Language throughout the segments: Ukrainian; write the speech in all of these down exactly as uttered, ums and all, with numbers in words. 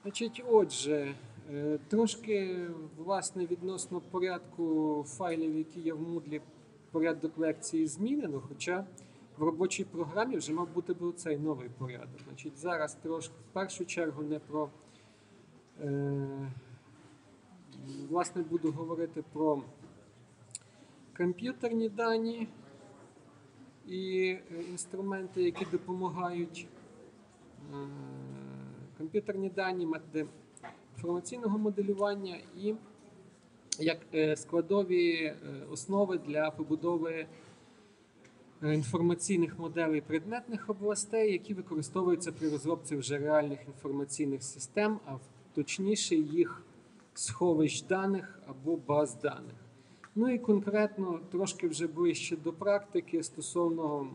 Значить, отже, е, трошки, власне, відносно порядку файлів, які є в Moodle, порядок лекції змінено, хоча в робочій програмі вже мав бути би цей новий порядок. Значить, зараз трошки, в першу чергу, не про, е, власне, буду говорити про комп'ютерні дані і інструменти, які допомагають. Е, комп'ютерні дані, методи інформаційного моделювання і як складові основи для побудови інформаційних моделей предметних областей, які використовуються при розробці вже реальних інформаційних систем, а точніше їх сховищ даних або баз даних. Ну і конкретно трошки вже ближче до практики стосовно.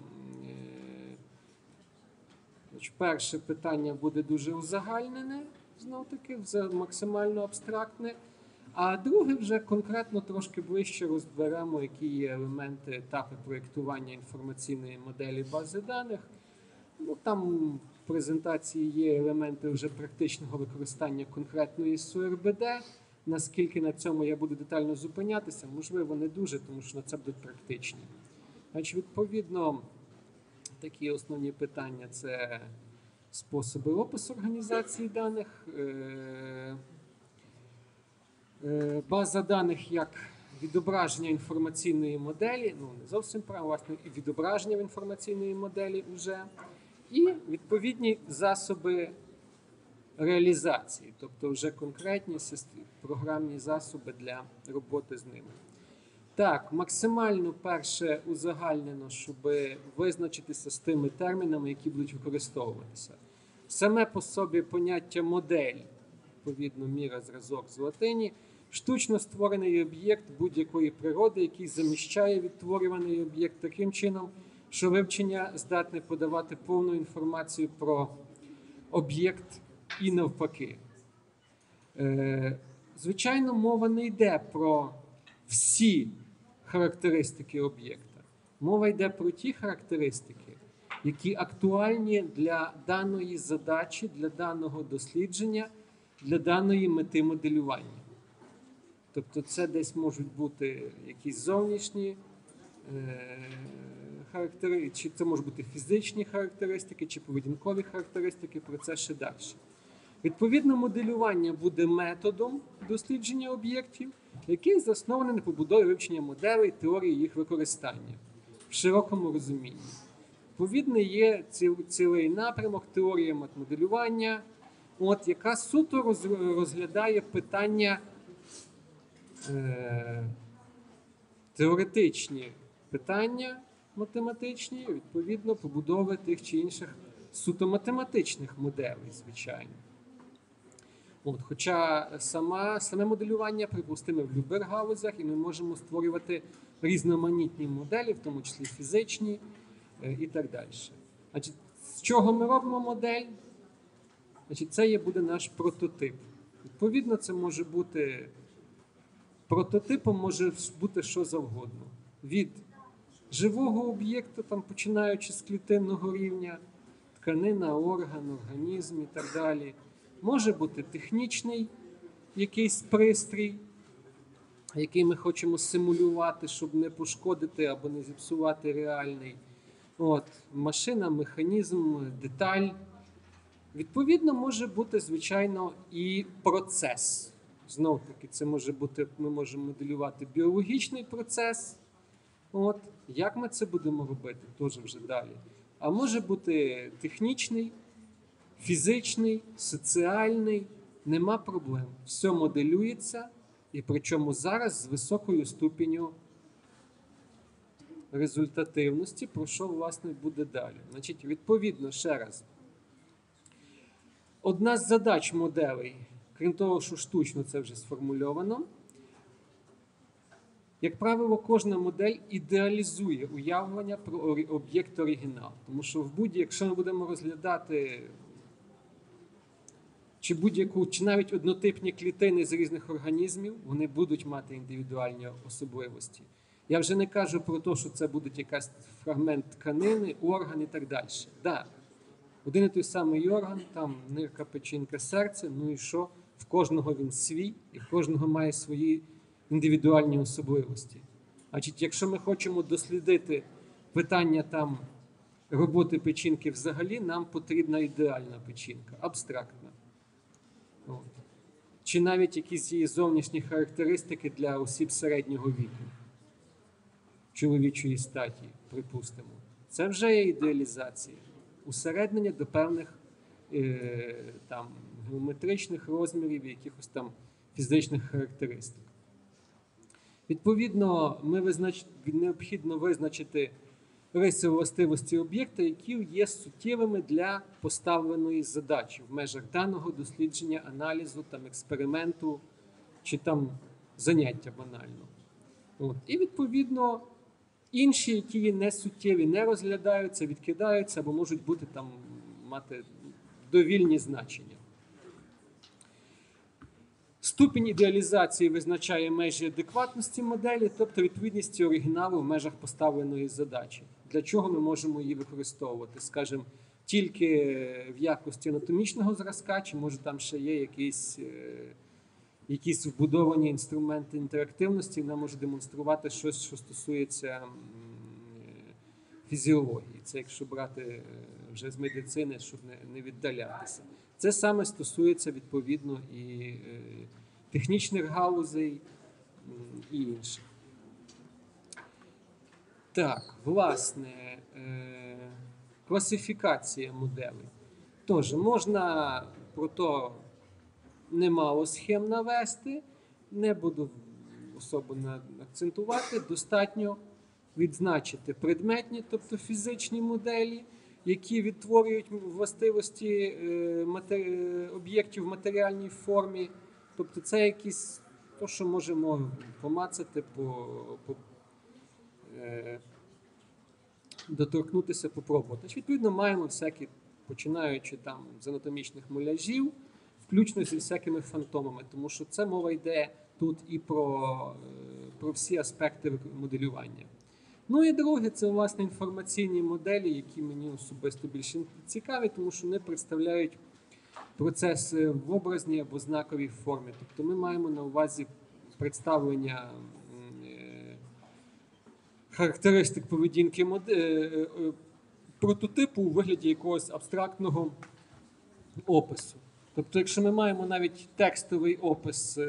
Перше питання буде дуже узагальнене, знов-таки, максимально абстрактне, а друге вже конкретно трошки ближче розберемо, які є елементи, етапи проєктування інформаційної моделі бази даних. Ну, там в презентації є елементи вже практичного використання конкретної ес у ар бе де. Наскільки на цьому я буду детально зупинятися, можливо, не дуже, тому що на це будуть практичні. Значить, відповідно, такі основні питання – це способи опису організації даних, база даних як відображення інформаційної моделі, ну не зовсім правильно, власне, і відображення в інформаційної моделі вже, і відповідні засоби реалізації, тобто вже конкретні програмні засоби для роботи з ними. Так, максимально перше узагальнено, щоб визначитися з тими термінами, які будуть використовуватися. Саме по собі поняття модель, відповідно, міра, зразок з латині, штучно створений об'єкт будь-якої природи, який заміщає відтворюваний об'єкт таким чином, що вивчення здатне подавати повну інформацію про об'єкт і навпаки. Звичайно, мова не йде про всі характеристики об'єкта. Мова йде про ті характеристики, які актуальні для даної задачі, для даного дослідження, для даної мети моделювання. Тобто це десь можуть бути якісь зовнішні е характеристики, чи це можуть бути фізичні характеристики, чи поведінкові характеристики, про це ще далі. Відповідно, моделювання буде методом дослідження об'єктів, який заснований на побудові вивчення моделей, теорії їх використання в широкому розумінні. Відповідно, є цілий напрямок теорія моделювання, от, яка суто розглядає питання, е теоретичні питання математичні, відповідно, побудови тих чи інших суто математичних моделей, звичайно. От, хоча сама, саме моделювання припустиме в будь-яких галузях, і ми можемо створювати різноманітні моделі, в тому числі фізичні е, і так далі. Значить, з чого ми робимо модель? Значить, це є, буде наш прототип. Відповідно, це може бути, прототипом може бути що завгодно. Від живого об'єкту, там, починаючи з клітинного рівня, тканина, орган, організм і так далі. Може бути технічний якийсь пристрій, який ми хочемо симулювати, щоб не пошкодити або не зіпсувати реальний. От, машина, механізм, деталь. Відповідно, може бути, звичайно, і процес. Знов-таки, це може бути, ми можемо моделювати біологічний процес. От, як ми це будемо робити, теж вже далі. А може бути технічний, фізичний, соціальний, нема проблем. Все моделюється, і причому зараз з високою ступеню результативності, про що, власне, буде далі. Значить, відповідно, ще раз, одна з задач моделей, крім того, що штучно це вже сформульовано, як правило, кожна модель ідеалізує уявлення про об'єкт оригінал. Тому що в будь-якому, якщо ми будемо розглядати чи будь-яку, чи навіть однотипні клітини з різних організмів, вони будуть мати індивідуальні особливості. Я вже не кажу про те, що це буде якийсь фрагмент тканини, орган і так далі. Да, Один і той самий орган, там нирка, печінка, серце, ну і що? В кожного він свій, і в кожного має свої індивідуальні особливості. Значить, якщо ми хочемо дослідити питання там роботи печінки взагалі, нам потрібна ідеальна печінка, абстрактна. От. Чи навіть якісь її зовнішні характеристики для осіб середнього віку, чоловічої статі, припустимо. Це вже є ідеалізація. Усереднення до певних е, там, геометричних розмірів, якихось там фізичних характеристик. Відповідно, ми визнач... необхідно визначити риси властивості об'єкта, які є суттєвими для поставленої задачі в межах даного дослідження, аналізу, там, експерименту чи там заняття банально. От. І, відповідно, інші, які є не суттєві, не розглядаються, відкидаються або можуть бути там, мати довільні значення. Ступінь ідеалізації визначає межі адекватності моделі, тобто відповідності оригіналу в межах поставленої задачі. Для чого ми можемо її використовувати? Скажімо, тільки в якості анатомічного зразка, чи може там ще є якісь, якісь вбудовані інструменти інтерактивності, вона може демонструвати щось, що стосується фізіології. Це якщо брати вже з медицини, щоб не віддалятися. Це саме стосується, відповідно, і технічних галузей, і інших. Так, власне, класифікація моделей. Тож, можна про то немало схем навести, не буду особо акцентувати, достатньо відзначити предметні, тобто фізичні моделі, які відтворюють властивості об'єктів в матеріальній формі. Тобто це якісь, то, що можемо помацати, по, по, е, доторкнутися, попробувати. Значить, відповідно, маємо всякі, починаючи там з анатомічних муляжів, включно зі всякими фантомами, тому що це мова йде тут і про, про всі аспекти моделювання. Ну і друге, це, власне, інформаційні моделі, які мені особисто більше цікаві, тому що вони представляють процес в образній або знаковій формі. Тобто ми маємо на увазі представлення характеристик поведінки прототипу у вигляді якогось абстрактного опису. Тобто, якщо ми маємо навіть текстовий опис,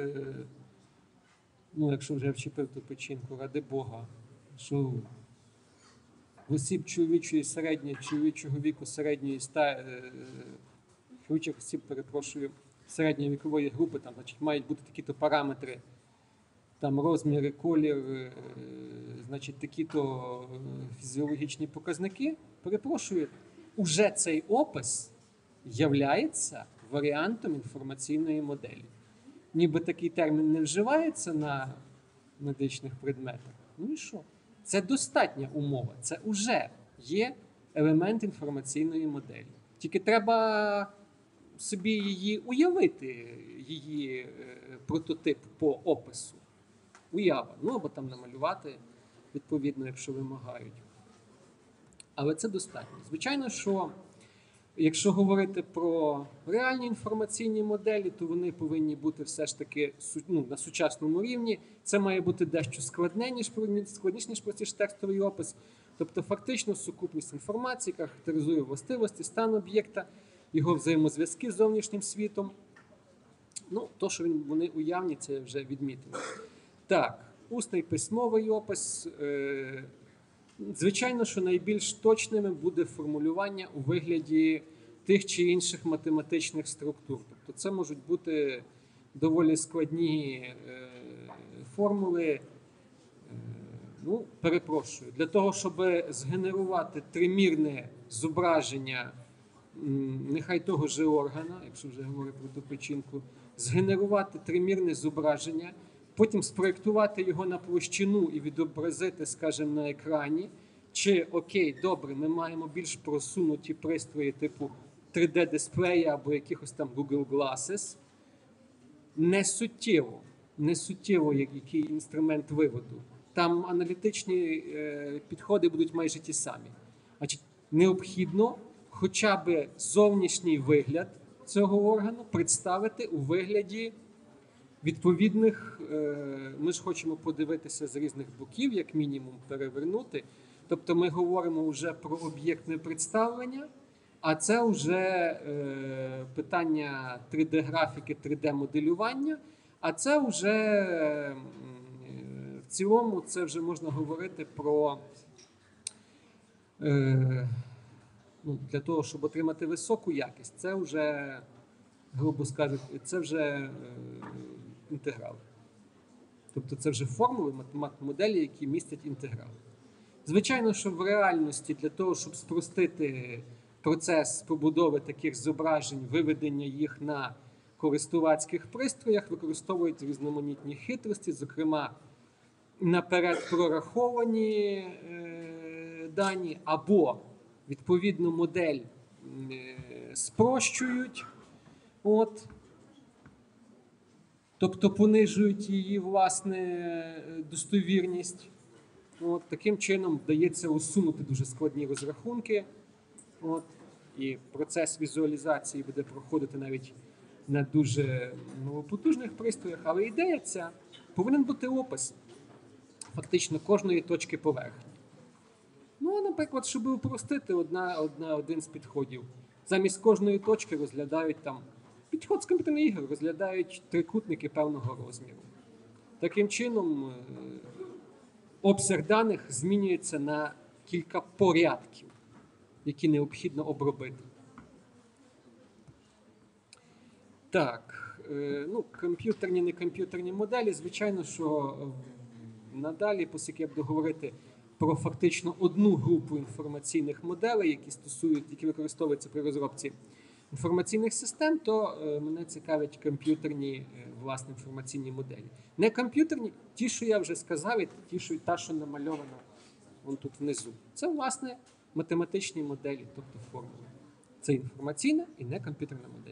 ну, якщо вже вчепив ту печінку, ради Бога, що в осіб чоловічої середньої, чоловічого віку середньої ста, чоловічих осіб, перепрошую, середньої вікової групи, там, значить, мають бути такі-то параметри, там розміри, колір, значить, такі-то фізіологічні показники. Перепрошую, уже цей опис являється варіантом інформаційної моделі. Ніби такий термін не вживається на медичних предметах. Ну і що? Це достатня умова, це вже є елемент інформаційної моделі. Тільки треба собі її уявити, її прототип по опису. Уява. Ну, або там намалювати, відповідно, якщо вимагають. Але це достатньо. Звичайно, що якщо говорити про реальні інформаційні моделі, то вони повинні бути все ж таки, ну, на сучасному рівні. Це має бути дещо складне, ніж, складніше, ніж простіше текстовий опис. Тобто фактично сукупність інформації, яка характеризує властивості, стан об'єкта, його взаємозв'язки з зовнішнім світом. Ну, то, що вони уявні, це вже відмітили. Так, усний письмовий опис. Е- Звичайно, що найбільш точними буде формулювання у вигляді тих чи інших математичних структур. Тобто це можуть бути доволі складні е, формули. Е, ну, перепрошую, для того, щоб згенерувати тримірне зображення, нехай того же органа, якщо вже говорити про ту печінку, згенерувати тримірне зображення, потім спроєктувати його на площину і відобразити, скажімо, на екрані. Чи, окей, добре, ми маємо більш просунуті пристрої типу три де-дисплея або якихось там Google Glasses. Не суттєво, не суттєво, який інструмент виводу. Там аналітичні е, підходи будуть майже ті самі. Значить, необхідно хоча б зовнішній вигляд цього органу представити у вигляді відповідних, ми ж хочемо подивитися з різних боків, як мінімум перевернути. Тобто ми говоримо вже про об'єктне представлення, а це вже питання три де-графіки, три де-моделювання, а це вже в цілому це вже можна говорити про, ну, для того, щоб отримати високу якість, це вже, грубо скажуть, це вже інтеграл. Тобто це вже формули, моделі, які містять інтеграл. Звичайно, що в реальності для того, щоб спростити процес побудови таких зображень, виведення їх на користувацьких пристроях, використовують різноманітні хитрості, зокрема, наперед прораховані е, дані, або, відповідно, модель е, спрощують, от, тобто понижують її, власне, достовірність. От, таким чином вдається усунути дуже складні розрахунки. От, і процес візуалізації буде проходити навіть на дуже новопотужних пристроях, але ідея ця повинен бути опис фактично кожної точки поверхні. Ну, наприклад, щоб упростити одна, одна, один з підходів. Замість кожної точки розглядають там, підход з комп'ютерних ігор, розглядають трикутники певного розміру. Таким чином, обсяг даних змінюється на кілька порядків, які необхідно обробити. Так, ну, комп'ютерні, не комп'ютерні моделі, звичайно, що надалі, оскільки я буду говорити про фактично одну групу інформаційних моделей, які стосують, які використовуються при розробці інформаційних систем, то мене цікавлять комп'ютерні, власне, інформаційні моделі. Не комп'ютерні, ті, що я вже сказав, і ті, що, та, що намальована вон тут внизу. Це, власне, математичні моделі, тобто формули. Це інформаційна і не комп'ютерна модель.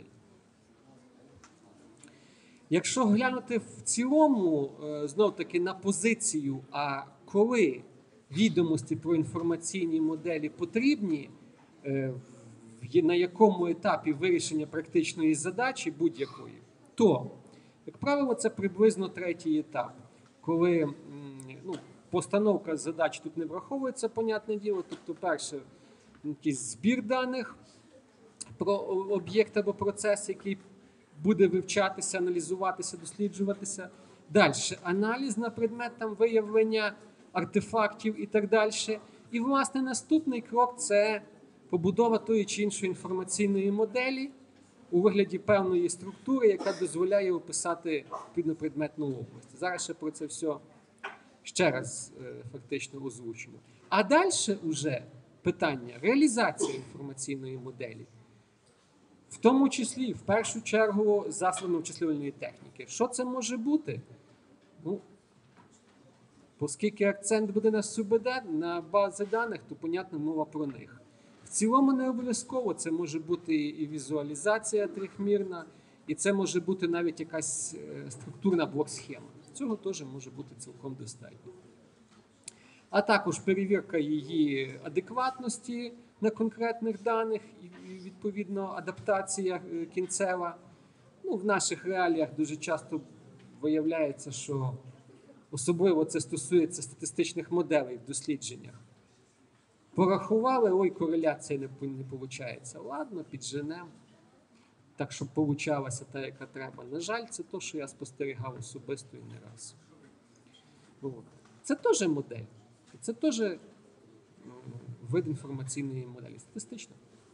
Якщо глянути в цілому, знов-таки, на позицію, а коли відомості про інформаційні моделі потрібні, на якому етапі вирішення практичної задачі будь-якої, то, як правило, це приблизно третій етап, коли, ну, постановка задач тут не враховується, понятне діло, тобто, перше, якийсь збір даних про об'єкт або процес, який буде вивчатися, аналізуватися, досліджуватися. Далі аналіз на предмет там, виявлення артефактів і так далі. І, власне, наступний крок – це побудова тої чи іншої інформаційної моделі у вигляді певної структури, яка дозволяє описати предметну область. Зараз ще про це все ще раз фактично озвучимо. А далі вже питання реалізації інформаційної моделі. В тому числі, в першу чергу, засобами обчислювальної техніки. Що це може бути? Ну, оскільки акцент буде на СУБД, на бази даних, то, понятно, мова про них. В цілому не обов'язково це може бути і візуалізація трьохмірна, і це може бути навіть якась структурна блок-схема. Цього теж може бути цілком достатньо. А також перевірка її адекватності на конкретних даних і, відповідно, адаптація кінцева. Ну, в наших реаліях дуже часто виявляється, що особливо це стосується статистичних моделей в дослідженнях. Порахували, ой, кореляція не, не виходить. Ладно, підженемо, так, щоб получалася та, яка треба. На жаль, це те, що я спостерігав особисто і не раз. От. Це теж модель. Це теж вид інформаційної моделі, статистично.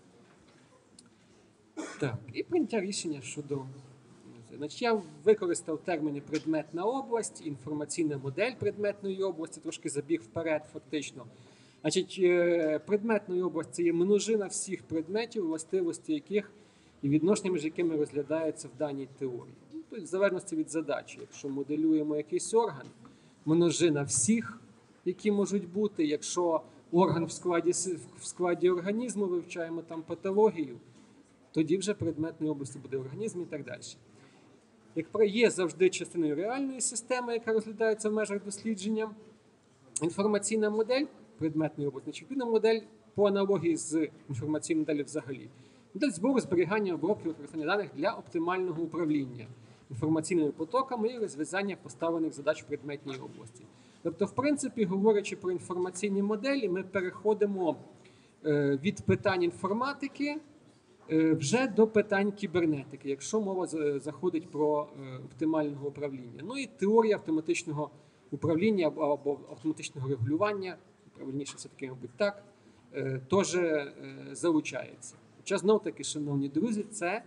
Так, і прийняття рішення щодо... Значить, я використав терміни предметна область, інформаційна модель предметної області, трошки забіг вперед фактично. Значить, предметною область – це є множина всіх предметів, властивості яких і відношення між якими розглядаються в даній теорії. Ну, тобто, в залежності від задачі. Якщо моделюємо якийсь орган, множина всіх, які можуть бути. Якщо орган в складі, в складі організму, вивчаємо там патологію, тоді вже предметною областю буде організм і так далі. Як є завжди частиною реальної системи, яка розглядається в межах дослідження, інформаційна модель предметної області, відповідна модель по аналогії з інформаційною моделлю взагалі. Модель збору, зберігання, обробки, використання даних для оптимального управління інформаційними потоками і розв'язання поставлених задач в предметній області. Тобто, в принципі, говорячи про інформаційні моделі, ми переходимо від питань інформатики вже до питань кібернетики, якщо мова заходить про оптимального управління. Ну і теорія автоматичного управління або автоматичного регулювання, правильніше все-таки, мабуть, так, теж залучається. Хоча, знов-таки, шановні друзі, це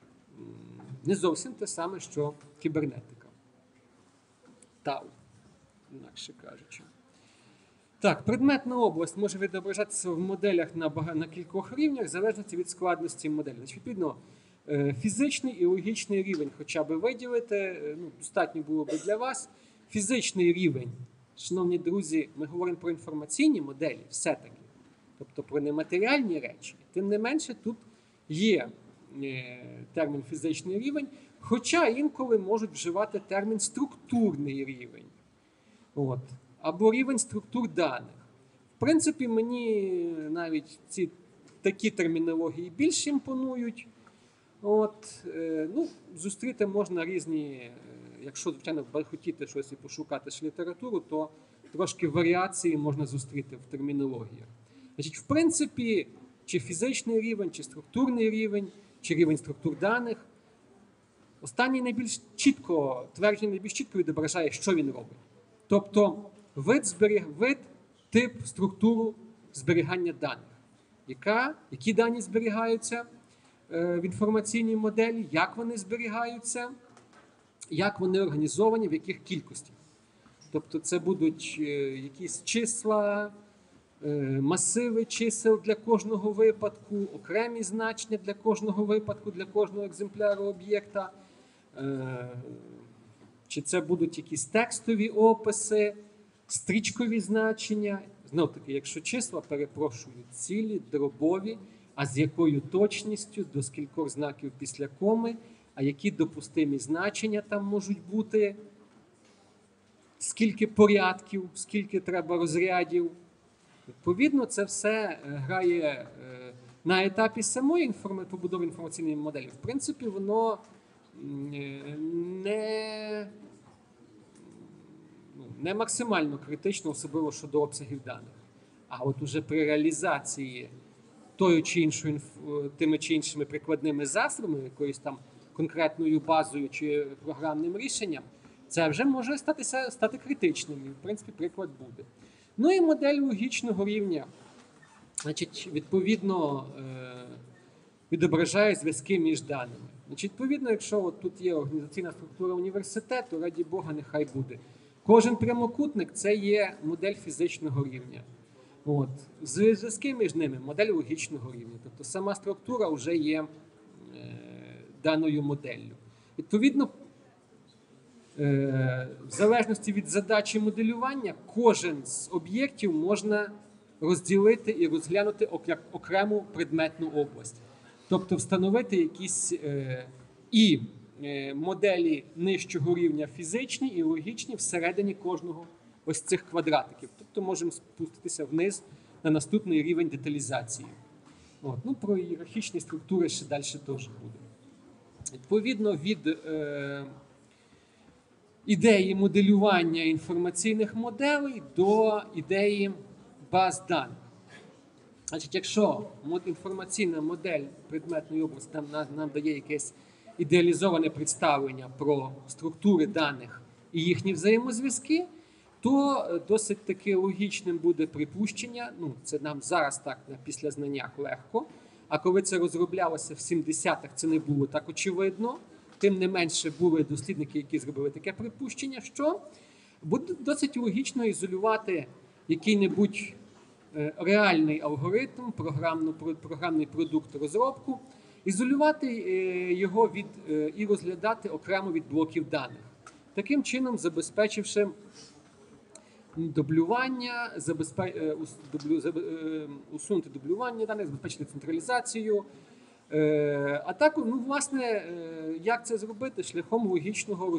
не зовсім те саме, що кібернетика. Тау, інакше кажучи. Так, предметна область може відображатися в моделях на, бага... на кількох рівнях, в залежності від складності моделі. Значить, відповідно, фізичний і логічний рівень хоча б виділити, ну, достатньо було б для вас. Фізичний рівень, шановні друзі, ми говоримо про інформаційні моделі, все-таки, тобто про нематеріальні речі. Тим не менше, тут є термін фізичний рівень, хоча інколи можуть вживати термін структурний рівень. От. Або рівень структур даних. В принципі, мені навіть ці такі термінології більш імпонують. От, ну, зустріти можна різні, якщо, звичайно, хотіти щось і пошукати ж літературу, то трошки варіації можна зустріти в термінологіях. Значить, в принципі, чи фізичний рівень, чи структурний рівень, чи рівень структур даних, останній найбільш чітко, твердження найбільш чітко відображає, що він робить. Тобто, вид, зберіг, вид, тип, структуру зберігання даних. Яка, які дані зберігаються е, в інформаційній моделі, як вони зберігаються, як вони організовані, в яких кількостях. Тобто це будуть е, якісь числа, е, масиви чисел для кожного випадку, окремі значення для кожного випадку, для кожного екземпляру об'єкта. Е, чи це будуть якісь текстові описи, стрічкові значення. Знов-таки, якщо числа, перепрошую, цілі, дробові, а з якою точністю, до скількох знаків після коми, а які допустимі значення там можуть бути, скільки порядків, скільки треба розрядів. Відповідно, це все грає на етапі самої побудови інформаційної моделі. В принципі, воно не, не максимально критично, особливо щодо обсягів даних. А от уже при реалізації тою чи іншою, тими чи іншими прикладними засобами, якоюсь там конкретною базою чи програмним рішенням, це вже може статися, стати критичним. І, в принципі, приклад буде. Ну і модель логічного рівня. Значить, відповідно, відображає зв'язки між даними. Значить, відповідно, якщо от тут є організаційна структура університету, раді Бога, нехай буде. Кожен прямокутник – це є модель фізичного рівня. От. Зв'язки між ними – модель логічного рівня. Тобто сама структура вже є е, даною моделлю. Відповідно, е, в залежності від задачі моделювання, кожен з об'єктів можна розділити і розглянути як окрему предметну область. Тобто встановити якісь е, і е, моделі нижчого рівня фізичні і логічні всередині кожного ось цих квадратиків. Тобто можемо спуститися вниз на наступний рівень деталізації. От. Ну, про ієрархічні структури ще далі теж буде. Відповідно від е, ідеї моделювання інформаційних моделей до ідеї баз даних. Значить, якщо інформаційна модель предметної області нам, нам дає якесь ідеалізоване представлення про структури даних і їхні взаємозв'язки, то досить таки логічним буде припущення, ну це нам зараз так на післязнаннях легко, а коли це розроблялося в сімдесятих, це не було так очевидно, тим не менше були дослідники, які зробили таке припущення, що буде досить логічно ізолювати який-небудь реальний алгоритм, програмний продукт розробку, ізолювати його від, і розглядати окремо від блоків даних. Таким чином, забезпечивши дублювання, забезпе... усунути дублювання даних, забезпечити централізацію. А так, ну, власне, як це зробити? Шляхом логічного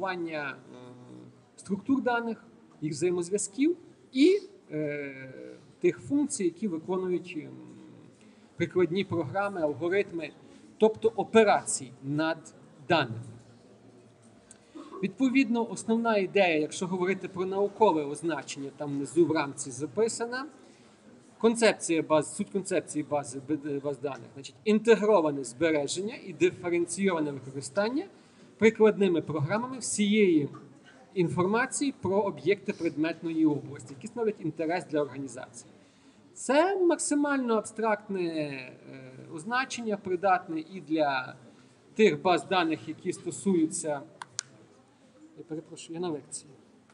розмежування структур даних, їх взаємозв'язків і тих функцій, які виконують прикладні програми, алгоритми, тобто операцій над даними. Відповідно, основна ідея, якщо говорити про наукове означення, там внизу в рамці записана, концепція баз, суть концепції бази баз даних, значить, інтегроване збереження і диференційоване використання прикладними програмами всієї інформації про об'єкти предметної області, які становлять інтерес для організації. Це максимально абстрактне е, означення, придатне і для тих баз даних, які стосуються. Я перепрошую, я на лекції.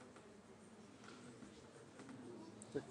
Так.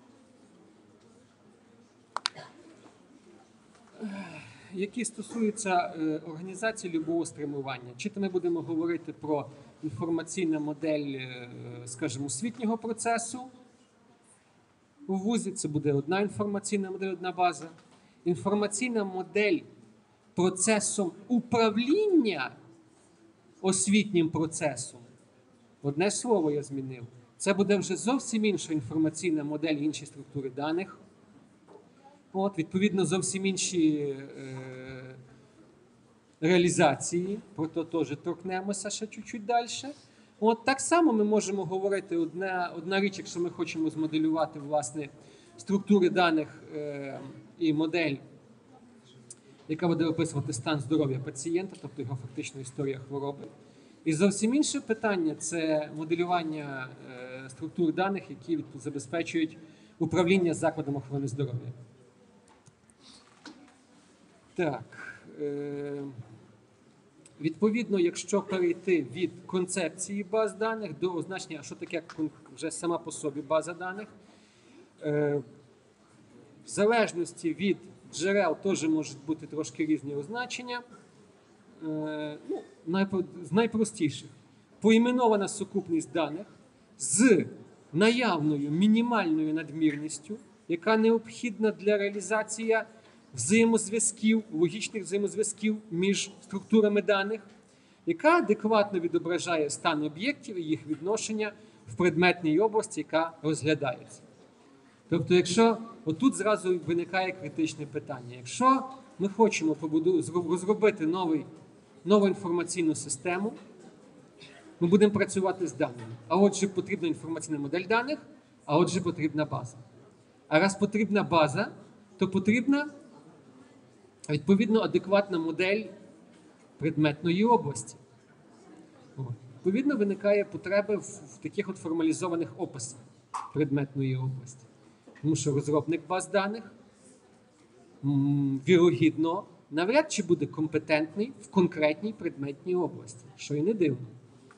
Які стосуються е, організації любого спрямування. Чи то ми будемо говорити про інформаційну модель, е, скажімо, освітнього процесу. У вузі це буде одна інформаційна модель, одна база. Інформаційна модель процесом управління освітнім процесом. Одне слово я змінив. Це буде вже зовсім інша інформаційна модель, інші структури даних. От, відповідно, зовсім інші е, реалізації, про то теж торкнемося ще чуть-чуть далі. От, так само ми можемо говорити, одна, одна річ, якщо ми хочемо змоделювати, власне, структури даних е, і модель, яка буде описувати стан здоров'я пацієнта, тобто його фактична історія хвороби. І зовсім інше питання – це моделювання е, структур даних, які забезпечують управління закладом охорони здоров'я. Так, е, відповідно, якщо перейти від концепції баз даних до означення, що таке вже сама по собі база даних, е, в залежності від джерел теж можуть бути трошки різні означення. Е, ну, найпро, з найпростіших. Поіменована сукупність даних з наявною мінімальною надмірністю, яка необхідна для реалізації взаємозв'язків, логічних взаємозв'язків між структурами даних, яка адекватно відображає стан об'єктів і їх відношення в предметній області, яка розглядається. Тобто, якщо отут зразу виникає критичне питання. Якщо ми хочемо розробити новий, нову інформаційну систему, ми будемо працювати з даними. А отже, потрібна інформаційна модель даних, а отже, потрібна база. А раз потрібна база, то потрібна, відповідно, адекватна модель предметної області. Відповідно, виникає потреба в, в таких от формалізованих описах предметної області. Тому що розробник баз даних, м, вірогідно, навряд чи буде компетентний в конкретній предметній області, що і не дивно.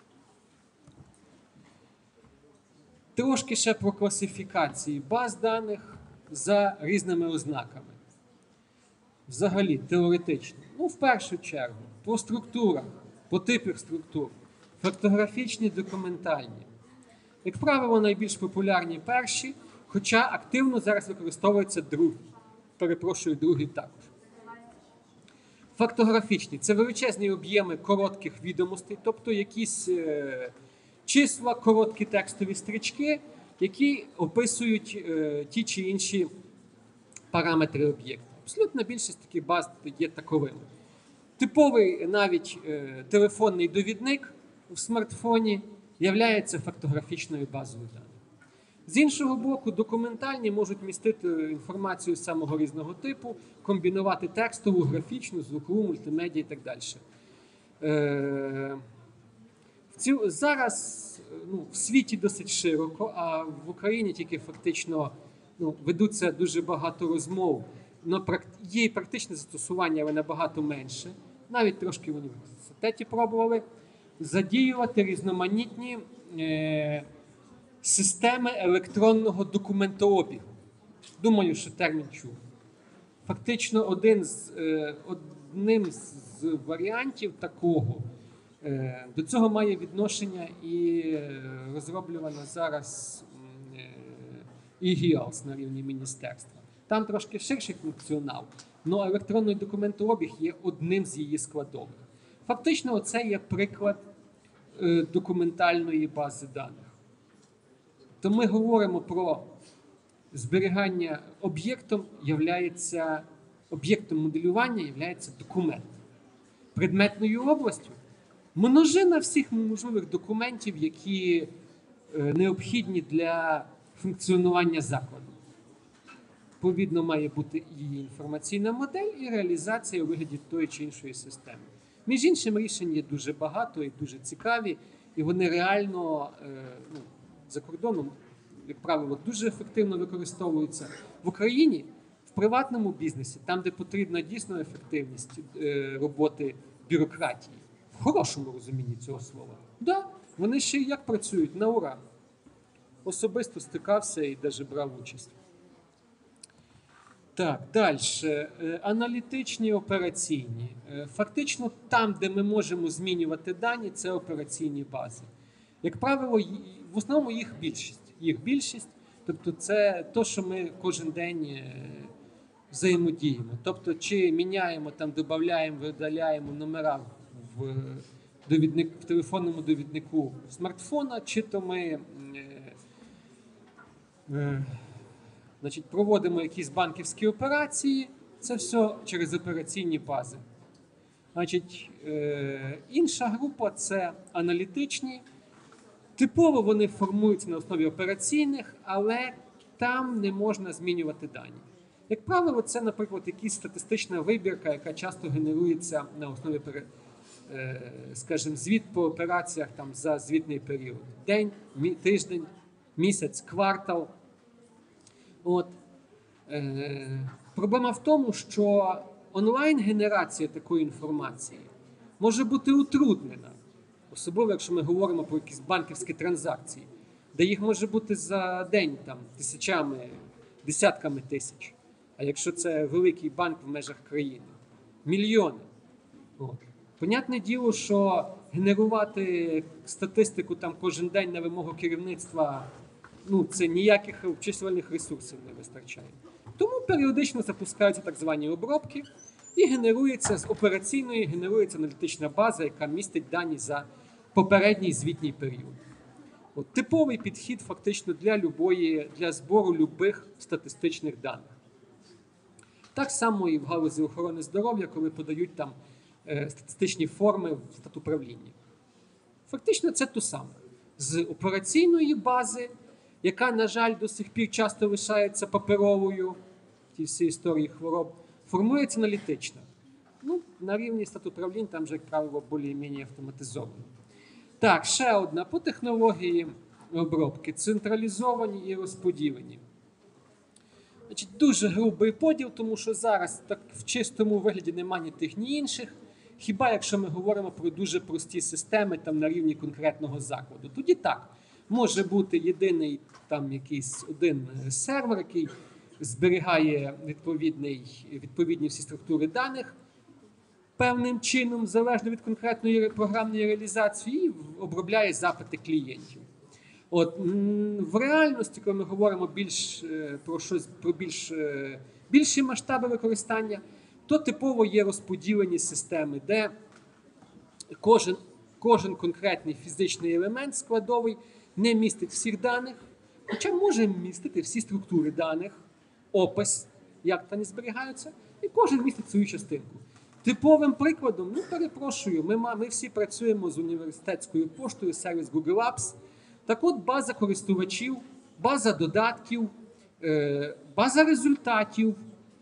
Трошки ще про класифікації баз даних за різними ознаками. Взагалі, теоретично. Ну, в першу чергу, по структурах, по типах структур. Фактографічні, документальні. Як правило, найбільш популярні перші, хоча активно зараз використовуються другі. Перепрошую, другі також. Фактографічні – це величезні об'єми коротких відомостей, тобто якісь е, числа, короткі текстові стрічки, які описують е, ті чи інші параметри об'єкту. Абсолютна більшість таких баз є таковими. Типовий навіть е, телефонний довідник в смартфоні являється фактографічною базою даних. З іншого боку, документальні можуть містити інформацію самого різного типу, комбінувати текстову, графічну, звукову, мультимедіа і так далі. Е, в ці, зараз ну, в світі досить широко, а в Україні тільки фактично ну, ведуться дуже багато розмов. Но є і практичне застосування, але набагато менше. Навіть трошки в університеті пробували задіювати різноманітні е, системи електронного документообігу. Думаю, що термін чув. Фактично один з, е, одним з варіантів такого е, до цього має відношення і розроблювана зараз е, і ГІАЛС на рівні міністерства. Там трошки ширший функціонал, але електронний документообіг є одним з її складових. Фактично, це є приклад е, документальної бази даних. То ми говоримо про зберігання об'єктом являється, об'єктом моделювання являється документ. Предметною областю множина всіх можливих документів, які необхідні для функціонування закладу. Відповідно, має бути і інформаційна модель, і реалізація у вигляді тої чи іншої системи. Між іншим, рішень є дуже багато і дуже цікаві, і вони реально ну, за кордоном, як правило, дуже ефективно використовуються. В Україні, в приватному бізнесі, там, де потрібна дійсно ефективність роботи бюрократії, в хорошому розумінні цього слова, да, вони ще як працюють, на ура. Особисто стикався і навіть брав участь. Так, далі. Аналітичні, операційні. Фактично там, де ми можемо змінювати дані, це операційні бази. Як правило, в основному їх більшість. Їх більшість, тобто це те, що ми кожен день взаємодіємо. Тобто, чи міняємо, там, додаємо, видаляємо номера в, довідник, в телефонному довіднику смартфона, чи то ми е, е, значить, проводимо якісь банківські операції, це все через операційні бази. Значить, е, інша група – це аналітичні. Типово вони формуються на основі операційних, але там не можна змінювати дані. Як правило, це, наприклад, якась статистична вибірка, яка часто генерується на основі, скажімо, звіт по операціях там, за звітний період. День, тиждень, місяць, квартал. От. Е, проблема в тому, що онлайн-генерація такої інформації може бути утруднена. Особливо, якщо ми говоримо про якісь банківські транзакції, де їх може бути за день там, тисячами, десятками тисяч. А якщо це великий банк в межах країни – мільйони. От. Понятне діло, що генерувати статистику там кожен день на вимогу керівництва, ну, це ніяких обчислювальних ресурсів не вистачає. Тому періодично запускаються так звані обробки і генерується з операційної, генерується аналітична база, яка містить дані за попередній звітній період. От, типовий підхід фактично для, любої, для збору любих статистичних даних. Так само і в галузі охорони здоров'я, коли подають там е, статистичні форми в статуправлінні. Фактично це то саме. З операційної бази, яка, на жаль, до сих пір часто лишається паперовою, ті всі історії хвороб, формується аналітична. Ну, на рівні статуправлінь там вже, як правило, більш-менш автоматизовано. Так, ще одна. По технології обробки. Централізовані і розподілені. Значить, дуже грубий поділ, тому що зараз так в чистому вигляді немає ні тих, ні інших. Хіба якщо ми говоримо про дуже прості системи там, на рівні конкретного закладу. Тоді так, може бути єдиний там якийсь один сервер, який зберігає відповідний, відповідні всі структури даних певним чином, залежно від конкретної програмної реалізації, і обробляє запити клієнтів. От, в реальності, коли ми говоримо більш, про, щось, про більш, більші масштаби використання, то типово є розподілені системи, де кожен, кожен конкретний фізичний елемент складовий не містить всіх даних, хоча може містити всі структури даних, опис, як вони зберігаються, і кожен містить свою частинку. Типовим прикладом, ну перепрошую, ми, ми всі працюємо з університетською поштою, сервіс Google Apps. Так от база користувачів, база додатків, база результатів,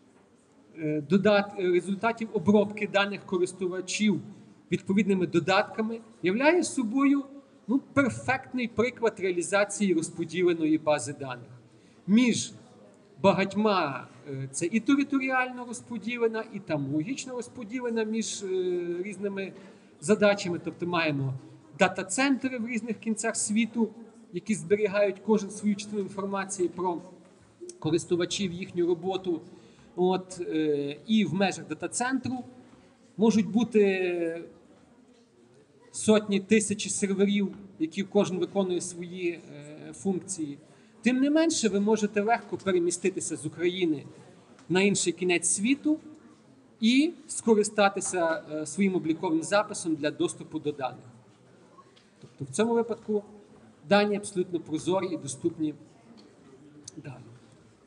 додат, результатів обробки даних користувачів відповідними додатками являє собою ну, перфектний приклад реалізації розподіленої бази даних. Між багатьма це і територіально розподілена, і там логічно розподілена між різними задачами. Тобто маємо дата-центри в різних кінцях світу, які зберігають кожен свою частину інформації про користувачів, їхню роботу. От, е, і в межах дата-центру можуть бути сотні, тисячі серверів, які кожен виконує свої е, функції. Тим не менше, ви можете легко переміститися з України на інший кінець світу і скористатися е, своїм обліковим записом для доступу до даних. Тобто в цьому випадку дані абсолютно прозорі і доступні далі.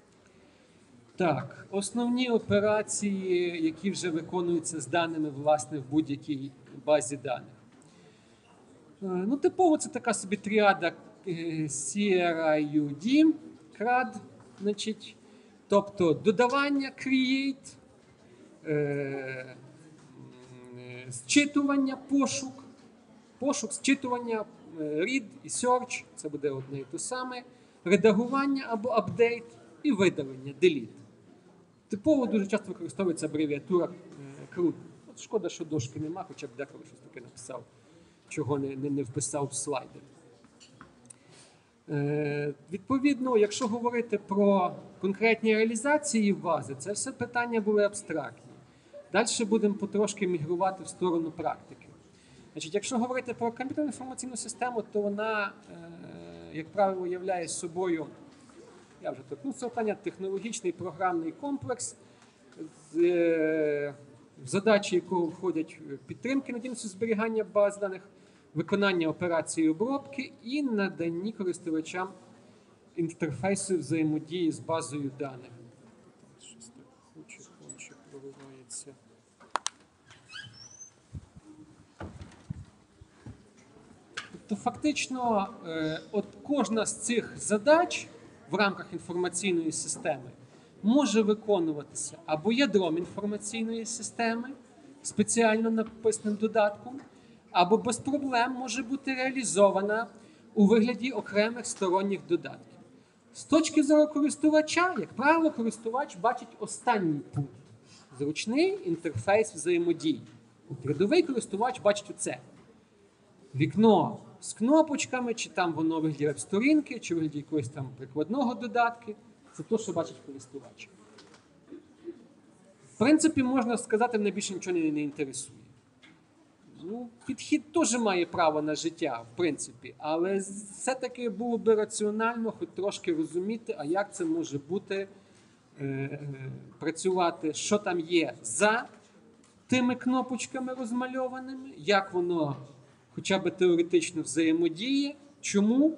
Так, основні операції, які вже виконуються з даними, власне, в будь-якій базі даних. Ну, типово це така собі тріада сі ар ай ю ді, крад, значить, тобто додавання, create, е, зчитування, пошук, пошук, зчитування, read і search, це буде одне і те саме, редагування або апдейт і видалення, delete. Типово дуже часто використовується абревіатура крут. От шкода, що дошки нема, хоча б деколи щось таке написав, чого не, не, не вписав в слайди. Е, відповідно, якщо говорити про конкретні реалізації бази, це все питання були абстрактні. Далі будемо потрошки мігрувати в сторону практики. Значить, якщо говорити про комп'ютерну інформаційну систему, то вона, е, як правило, являє собою, я вже торкнувся питання, технологічний програмний комплекс, з, е, в задачі якого входять підтримки надійності зберігання баз даних, виконання операцій обробки і наданні користувачам інтерфейсу взаємодії з базою даних. Щось так хоче, хоче, проривається. Тобто фактично от кожна з цих задач в рамках інформаційної системи може виконуватися або ядром інформаційної системи, спеціально написаним додатком, або без проблем може бути реалізована у вигляді окремих сторонніх додатків. З точки зору користувача, як правило, користувач бачить останній пункт – зручний інтерфейс взаємодії. Рядовий користувач бачить оце. Вікно з кнопочками, чи там воно у вигляді веб-сторінки, чи у вигляді якогось там прикладного додатки. Це те, що бачить користувач. В принципі, можна сказати, мене більше нічого не, не інтересує. Ну, підхід теж має право на життя, в принципі, але все-таки було би раціонально хоч трошки розуміти, а як це може бути, е, е, працювати, що там є за тими кнопочками розмальованими, як воно хоча б теоретично взаємодіє, чому,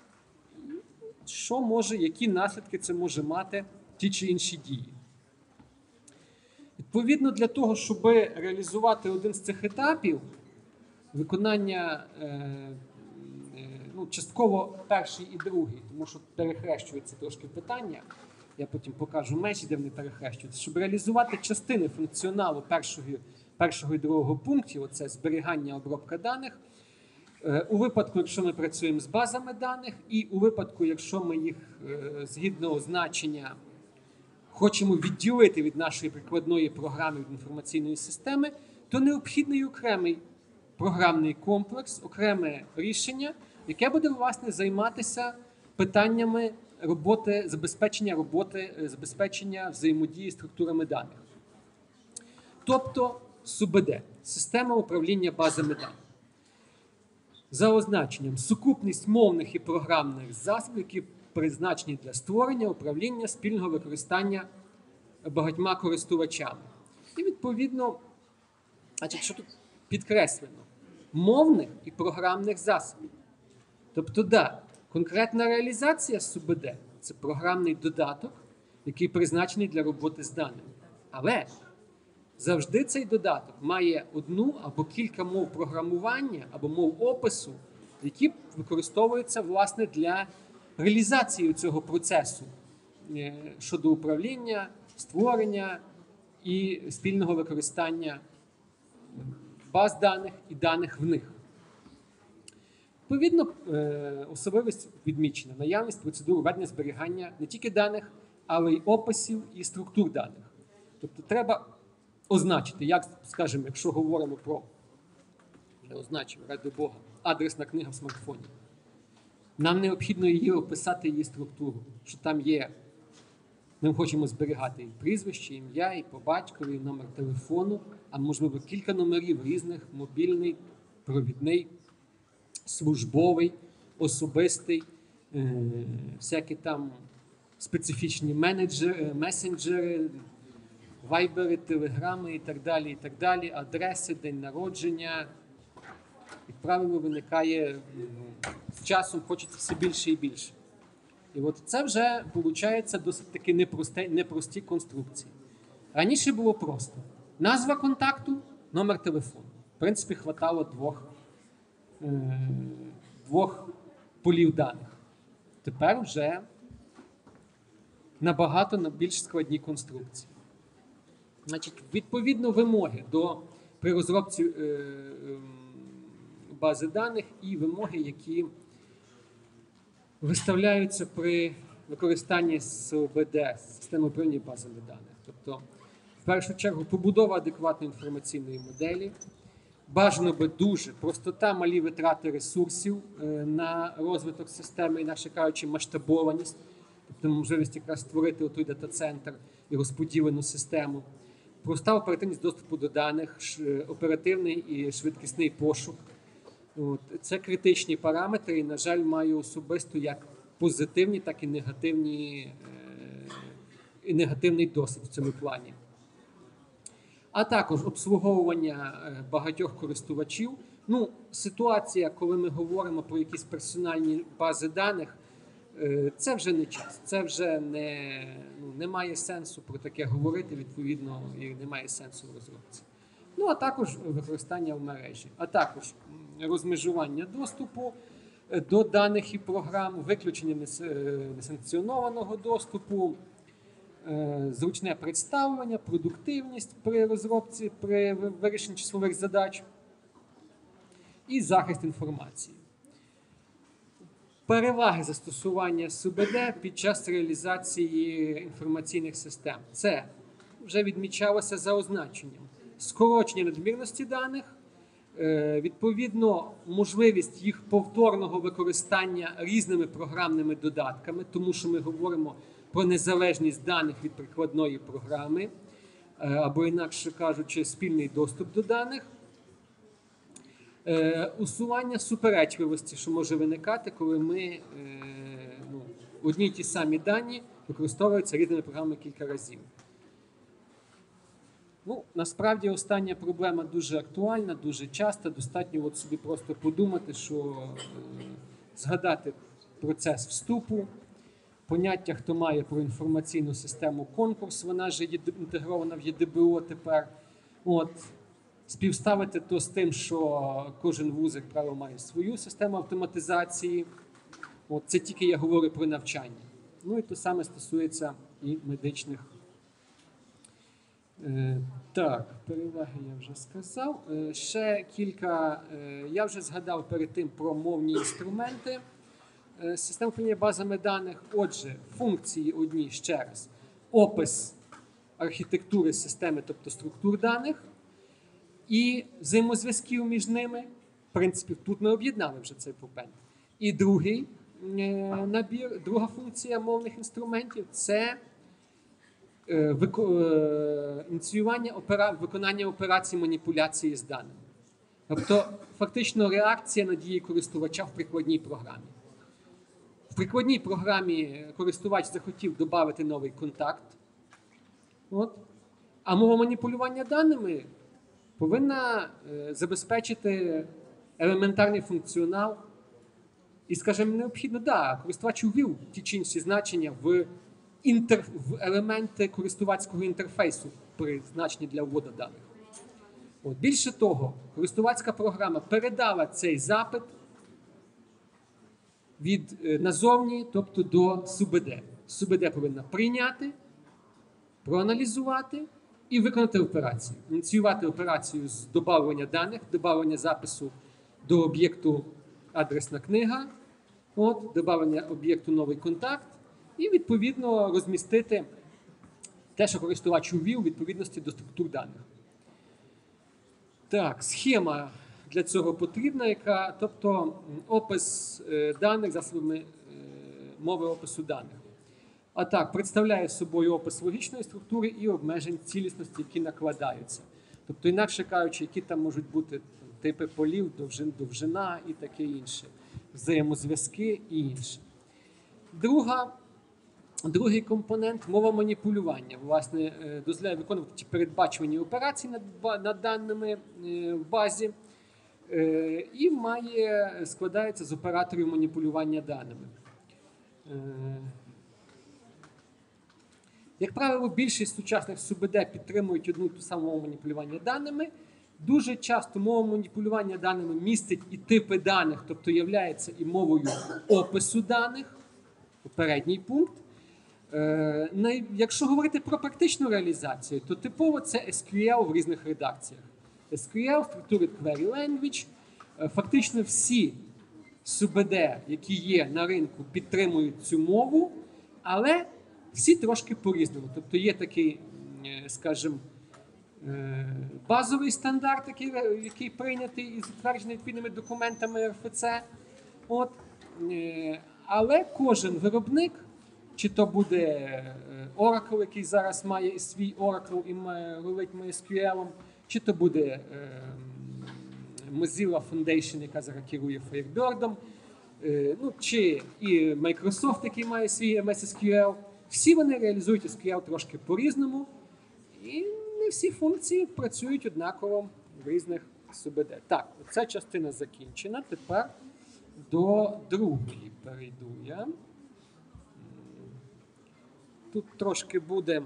що може, які наслідки це може мати ті чи інші дії. Відповідно, для того, щоб реалізувати один з цих етапів, виконання е, е, ну, частково перший і другий, тому що перехрещується трошки питання, я потім покажу межі, де вони перехрещуються, щоб реалізувати частини функціоналу першого, першого і другого пунктів, оце зберігання, обробка даних, е, у випадку, якщо ми працюємо з базами даних, і у випадку, якщо ми їх е, згідно значення хочемо відділити від нашої прикладної програми, від інформаційної системи, то необхідний окремий програмний комплекс, окреме рішення, яке буде, власне, займатися питаннями роботи, забезпечення роботи, забезпечення взаємодії з структурами даних. Тобто ес у бе де – система управління базами даних. За означенням сукупність мовних і програмних засобів, які призначені для створення, управління, спільного використання багатьма користувачами. І, відповідно, значить, що тут підкреслено? Мовних і програмних засобів. Тобто, да, конкретна реалізація ес у бе де – це програмний додаток, який призначений для роботи з даними. Але завжди цей додаток має одну або кілька мов програмування, або мов опису, які використовуються, власне, для реалізації цього процесу щодо управління, створення і спільного використання баз даних і даних в них. Відповідно, особливість відмічена. Наявність процедур ведення зберігання не тільки даних, але й описів і структур даних. Тобто треба означити, як, скажімо, якщо говоримо про, вже означимо, ради Бога, адресна книга в смартфоні. Нам необхідно її описати, її структуру, що там є, ми хочемо зберігати і прізвище, ім'я, і по батькові, і номер телефону, а можливо кілька номерів різних, мобільний, провідний, службовий, особистий, е- всякі там специфічні менеджери, месенджери, вайбери, телеграми і так далі, і так далі, адреси, день народження. Як правило, виникає з часом, хочеться все більше і більше. І от це вже, виходить, досить таки непросте, непрості конструкції. Раніше було просто. Назва контакту, номер телефону. В принципі, хватало двох, е, двох полів даних. Тепер вже набагато більш складні конструкції. Значить, відповідно вимоги до, при розробці е, е, бази даних і вимоги, які виставляються при використанні ес о бе де, системи управління базами даних. Тобто, в першу чергу, побудова адекватної інформаційної моделі, бажано би дуже простота, малі витрати ресурсів е, на розвиток системи, інакше кажучи, масштабованість, тобто можливість якраз створити отой дата-центр і розподілену систему, проста оперативність доступу до даних, оперативний і швидкісний пошук. От. Це критичні параметри, і, на жаль, маю особисто як позитивні, так і негативні, е, і негативний досвід в цьому плані. А також обслуговування багатьох користувачів. Ну, ситуація, коли ми говоримо про якісь персональні бази даних, це вже не час, це вже не, ну, немає сенсу про таке говорити, відповідно, і немає сенсу в розробці. Ну, а також використання в мережі, а також розмежування доступу до даних і програм, виключення несанкціонованого доступу, зручне представлення, продуктивність при розробці, при вирішенні числових задач і захист інформації. Переваги застосування ес о бе де під час реалізації інформаційних систем. Це вже відмічалося за означенням. Скорочення надмірності даних, відповідно, можливість їх повторного використання різними програмними додатками, тому що ми говоримо про незалежність даних від прикладної програми, або, інакше кажучи, спільний доступ до даних. Усування суперечливості, що може виникати, коли ми, ну, одні й ті самі дані використовуються різними програмами кілька разів. Ну, насправді остання проблема дуже актуальна, дуже часто. Достатньо от собі просто подумати, що е, згадати процес вступу, поняття, хто має про інформаційну систему конкурс, вона ж інтегрована в є де бе о тепер. От, співставити то з тим, що кожен вуз, як правило, має свою систему автоматизації. От, це тільки я говорю про навчання. Ну і те саме стосується і медичних. Е, так, переваги я вже сказав. Е, ще кілька, е, я вже згадав перед тим про мовні інструменти. Е, система управління базами даних, отже, функції одні, ще раз. Опис архітектури системи, тобто структур даних, і взаємозв'язків між ними. В принципі, тут ми об'єднали вже цей попент. І другий е, набір, друга функція мовних інструментів – це е, вико, е, ініціювання опера, виконання операцій маніпуляції з даними. Тобто, фактично, реакція на дії користувача в прикладній програмі. В прикладній програмі користувач захотів додати новий контакт. От. А мова маніпулювання даними повинна е, забезпечити елементарний функціонал. І, скажімо, необхідно, да, користувач увів ті чи інші значення в, інтер, в елементи користувацького інтерфейсу призначені для вводу даних. От. Більше того, користувацька програма передала цей запит від е, назовні, тобто до ес о бе де. ес о бе де повинна прийняти, проаналізувати і виконати операцію. Ініціювати операцію з додавання даних, додавання запису до об'єкту адресна книга, от, додавання об'єкту новий контакт і, відповідно, розмістити те, що користувач увів у відповідності до структур даних. Так, схема для цього потрібна, яка, тобто опис е, даних засобами е, мови опису даних. А так, представляє собою опис логічної структури і обмежень цілісності, які накладаються. Тобто, інакше кажучи, які там можуть бути там, типи полів, довжин, довжина і таке інше, взаємозв'язки і інше. Друга, другий компонент – мова маніпулювання. Власне, дозволяє виконувати ті передбачувані операції над, над даними в базі і має, складається з операторів маніпулювання даними. Як правило, більшість сучасних СУБД підтримують одну і ту саму мову маніпулювання даними. Дуже часто мова маніпулювання даними містить і типи даних, тобто являється і мовою опису даних, попередній пункт. Е, якщо говорити про практичну реалізацію, то типово це ес кью ель в різних редакціях. ес кью ель, Structured Query Language, е, фактично всі СУБД, які є на ринку, підтримують цю мову, але всі трошки по-різному. Тобто є такий, скажімо, базовий стандарт, який, який прийнятий і затверджений відповідними документами ер еф це. От. Але кожен виробник, чи то буде Oracle, який зараз має свій Oracle і рулить MySQL, чи то буде Mozilla Foundation, яка зараз керує Firebird, ну, чи і Microsoft, який має свій ем ес ес кью ель, всі вони реалізують ес кью ель трошки по-різному, і не всі функції працюють однаково в різних СУБД. Так, ця частина закінчена. Тепер до другої перейду я. Тут трошки буде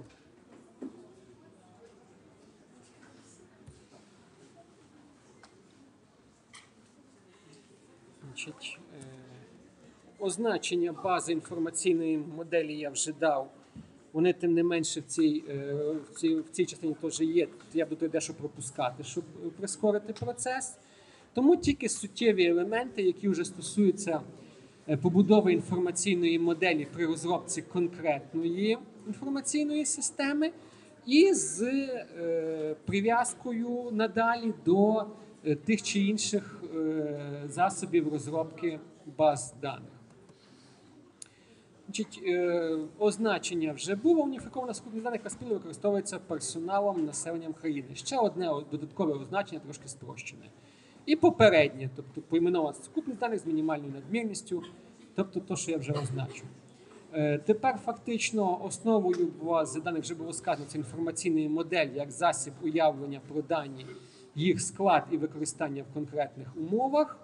Значить, означення бази інформаційної моделі я вже дав. Вони, тим не менше, в цій, в цій, в цій частині теж є. Я буду дещо пропускати, щоб прискорити процес. Тому тільки суттєві елементи, які вже стосуються побудови інформаційної моделі при розробці конкретної інформаційної системи і з е, прив'язкою надалі до е, тих чи інших е, засобів розробки баз даних. Значить, е, означення вже було. Уніфікована сукупність даних, яка спільно використовується персоналом, населенням країни. Ще одне додаткове означення, трошки спрощене. І попереднє, тобто поіменована сукупність даних з мінімальною надмірністю, тобто те, що я вже означив. Е, тепер фактично основою бази даних вже було сказано, це інформаційна модель як засіб уявлення про дані, їх склад і використання в конкретних умовах.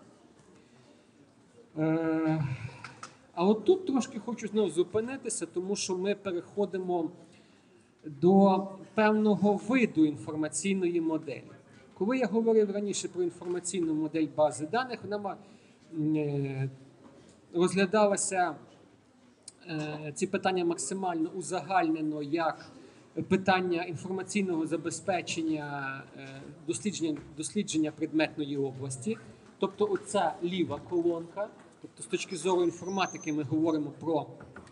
Е, А от тут трошки хочу знову зупинитися, тому що ми переходимо до певного виду інформаційної моделі. Коли я говорив раніше про інформаційну модель бази даних, вона розглядалася, ці питання максимально узагальнено як питання інформаційного забезпечення дослідження, дослідження предметної області, тобто оця ліва колонка. Тобто, з точки зору інформатики ми говоримо про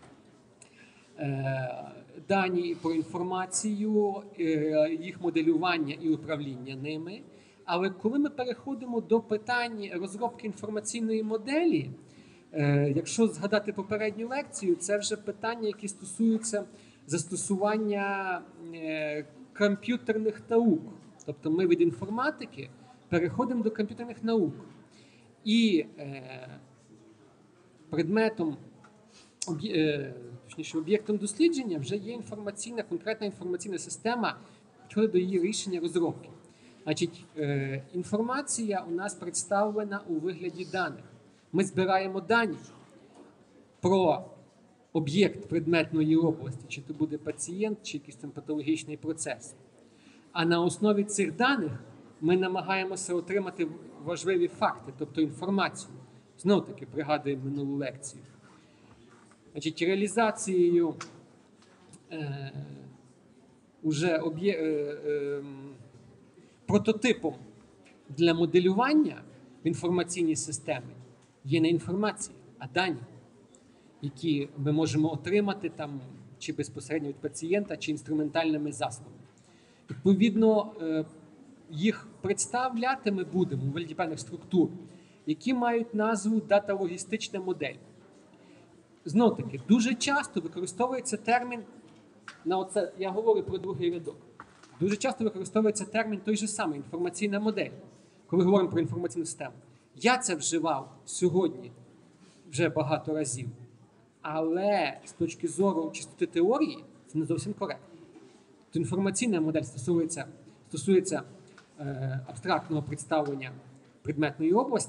е, дані, про інформацію, е, їх моделювання і управління ними. Але коли ми переходимо до питань розробки інформаційної моделі, е, якщо згадати попередню лекцію, це вже питання, які стосуються застосування е, комп'ютерних наук. Тобто ми від інформатики переходимо до комп'ютерних наук. І е, предметом, точніше, об'єктом дослідження вже є інформаційна, конкретна інформаційна система щодо до її рішення розробки. Значить, інформація у нас представлена у вигляді даних. Ми збираємо дані про об'єкт предметної області, чи то буде пацієнт, чи якийсь там патологічний процес. А на основі цих даних ми намагаємося отримати важливі факти, тобто інформацію. Знов-таки пригадуємо минулу лекцію. Значить, реалізацією е, уже об'є, е, е, прототипом для моделювання в інформаційній системі є не інформація, а дані, які ми можемо отримати там, чи безпосередньо від пацієнта, чи інструментальними засобами. Відповідно, е, їх представляти ми будемо у вигляді певних структур, які мають назву дата-логістична модель. Знов-таки, дуже часто використовується термін, на оце, я говорю про другий рядок, дуже часто використовується термін той же самий, інформаційна модель, коли говоримо про інформаційну систему. Я це вживав сьогодні вже багато разів, але з точки зору чистоти теорії це не зовсім коректно. То інформаційна модель стосується, стосується е, абстрактного представлення предметної області,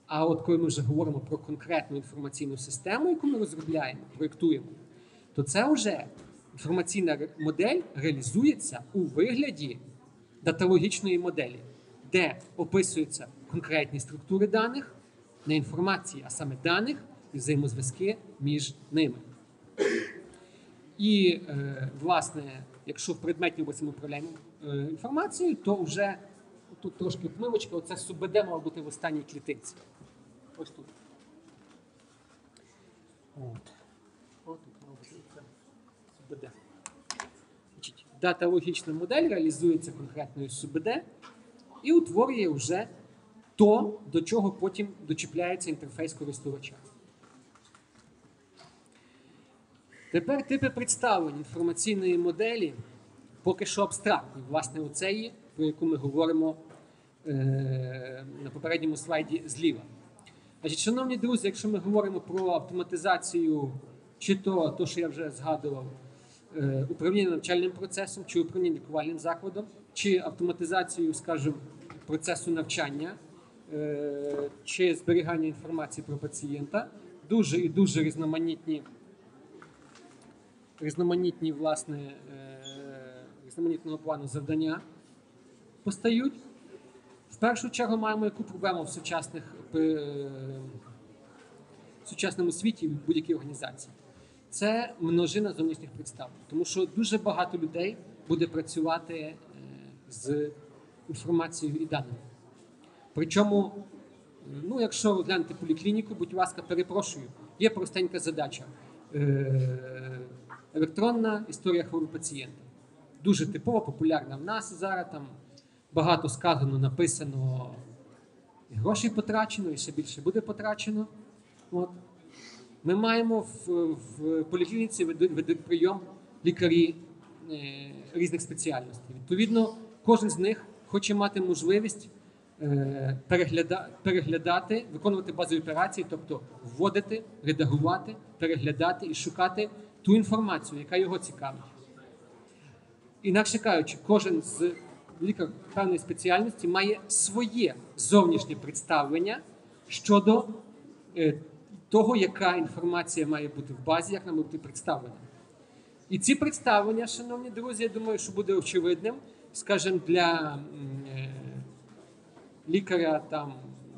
А от коли ми вже говоримо про конкретну інформаційну систему, яку ми розробляємо, проєктуємо, то це вже інформаційна модель реалізується у вигляді даталогічної моделі, де описуються конкретні структури даних, не інформації, а саме даних і взаємозв'язки між ними. І, е, власне, якщо в предметній області ми управляємо е, інформацією, то вже тут трошки помилочка, оце СУБД має бути в останній клітинці. Ось тут. От. От тут має бути це СУБД. Значить, даталогічна модель реалізується конкретною СУБД і утворює вже то, до чого потім дочіпляється інтерфейс користувача. Тепер типи представлень інформаційної моделі поки що абстрактні. Власне, оцеї, про яку ми говоримо е- на попередньому слайді зліва. Значить, шановні друзі, якщо ми говоримо про автоматизацію, чи то, то що я вже згадував, е- управління навчальним процесом, чи управління лікувальним закладом, чи автоматизацію, скажімо, процесу навчання, е- чи зберігання інформації про пацієнта, дуже і дуже різноманітні різноманітні, власне, е- різноманітного плану завдання постають. В першу чергу маємо яку проблему в сучасних, е- в сучасному світі в будь-якій організації. Це множина зовнішніх представлень. Тому що дуже багато людей буде працювати е- з інформацією і даними. Причому, ну, якщо глянути поліклініку, будь ласка, перепрошую, є простенька задача. Е- Електронна історія хвороб пацієнта. Дуже типова, популярна в нас зараз. Там багато сказано, написано, і грошей потрачено, і ще більше буде потрачено. От. Ми маємо в, в поліклініці ведуть, ведуть прийом лікарі е, різних спеціальностей. Відповідно, кожен з них хоче мати можливість е, перегляда, переглядати, виконувати базові операції, тобто вводити, редагувати, переглядати і шукати ту інформацію, яка його цікавить. Інакше кажучи, кожен з лікар певної спеціальності має своє зовнішнє представлення щодо е, того, яка інформація має бути в базі, як нам бути представлена. І ці представлення, шановні друзі, я думаю, що буде очевидним, скажімо, для е, лікаря там,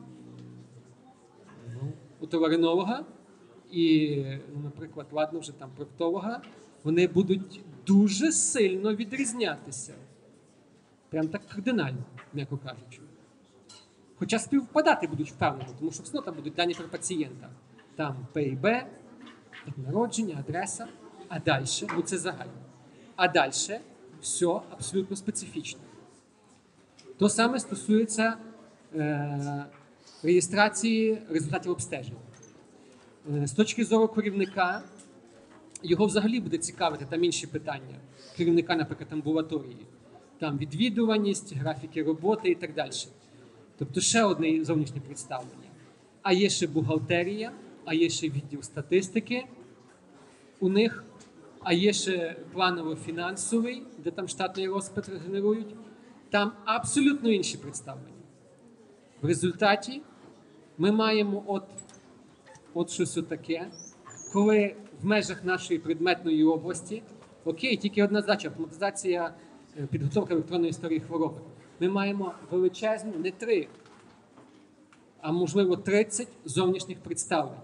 ну, отоларинолога і, наприклад, ладно, вже там проктолога, вони будуть дуже сильно відрізнятися. Прям так кардинально, м'яко кажучи. Хоча співпадати будуть впевнено, тому що все одно там будуть дані про пацієнта. Там П і Б, народження, адреса, а далі, ну це загально. А далі все абсолютно специфічно. То саме стосується е, реєстрації результатів обстежень. Е, з точки зору керівника, його взагалі буде цікавити там інші питання. Керівника, наприклад, амбулаторії. Там відвідуваність, графіки роботи і так далі. Тобто ще одне зовнішнє представлення. А є ще бухгалтерія, а є ще відділ статистики у них, а є ще планово-фінансовий, де там штатний розпит генерують. Там абсолютно інші представлення. В результаті ми маємо от, от щось отаке, коли в межах нашої предметної області, окей, тільки одна задача – автоматизація, підготовка електронної історії хвороби. Ми маємо величезну, не три, а можливо тридцять зовнішніх представлень.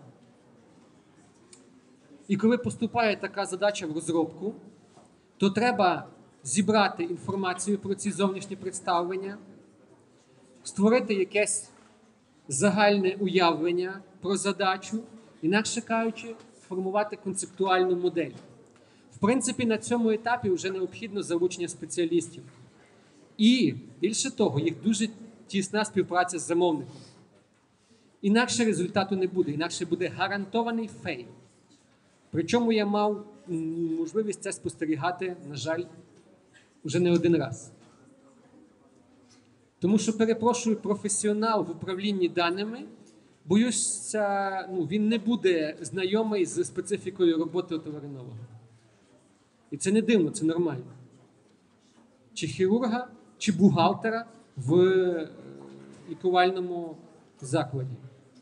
І коли поступає така задача в розробку, то треба зібрати інформацію про ці зовнішні представлення, створити якесь загальне уявлення про задачу, інакше кажучи, сформувати концептуальну модель. В принципі, на цьому етапі вже необхідно залучення спеціалістів. І, більше того, їх дуже тісна співпраця з замовником. Інакше результату не буде, інакше буде гарантований фейл. Причому я мав можливість це спостерігати, на жаль, вже не один раз. Тому що, перепрошую, професіонал в управлінні даними, боюся, ну, він не буде знайомий з специфікою роботи отоларинолога. І це не дивно, це нормально. Чи хірурга, чи бухгалтера в лікувальному закладі.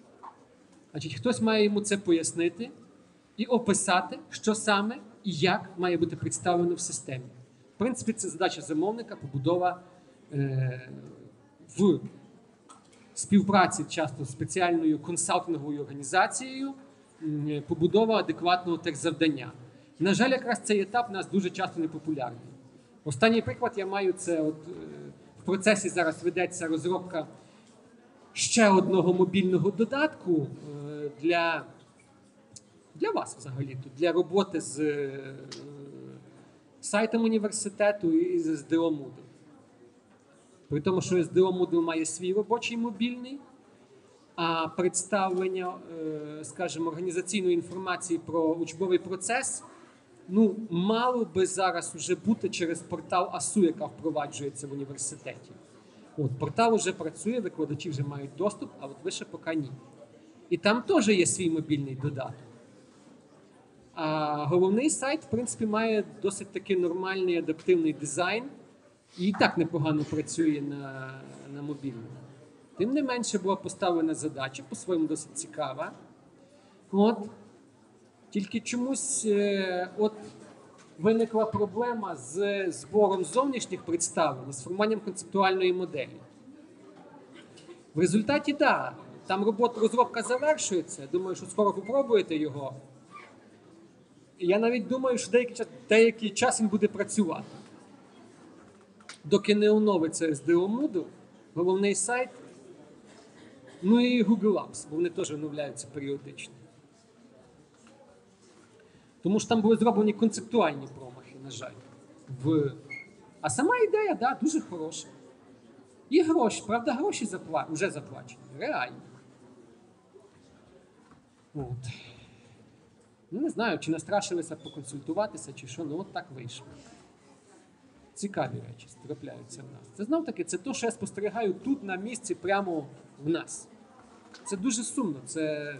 Значить, хтось має йому це пояснити і описати, що саме і як має бути представлено в системі. В принципі, це задача замовника, побудова е, в співпраці часто з спеціальною консалтинговою організацією, е, побудова адекватного техзавдання. На жаль, якраз цей етап у нас дуже часто непопулярний. Останній приклад я маю, це от, е, в процесі зараз ведеться розробка ще одного мобільного додатку е, для, для вас взагалі, для роботи з е, сайтом університету і з ес ді о Moodle. При тому, що ес ді о Moodle має свій робочий мобільний, а представлення, е, скажімо, організаційної інформації про учбовий процес ну, мало би зараз вже бути через портал АСУ, яка впроваджується в університеті. От, портал вже працює, викладачі вже мають доступ, а от ви ще поки ні. І там теж є свій мобільний додаток. А головний сайт, в принципі, має досить таки нормальний адаптивний дизайн і і так непогано працює на, на мобільному. Тим не менше була поставлена задача, по-своєму досить цікава. От. Тільки чомусь е, от виникла проблема з збором зовнішніх представлень, з формуванням концептуальної моделі. В результаті, так, да, там робота, розробка завершується. Думаю, що скоро попробуєте його. І я навіть думаю, що деякий час, деякий час він буде працювати. Доки не оновиться ес ді о Moodle, головний сайт, ну і Google Apps, бо вони теж оновляються періодично. Тому що там були зроблені концептуальні промахи, на жаль. В... А сама ідея, да, дуже хороша. І гроші, правда, гроші запла... вже заплачені, реально. От. Ну, не знаю, чи настрашилися поконсультуватися, чи що, ну от так вийшло. Цікаві речі трапляються в нас. Це знов-таки, це те, що я спостерігаю тут на місці, прямо в нас. Це дуже сумно, це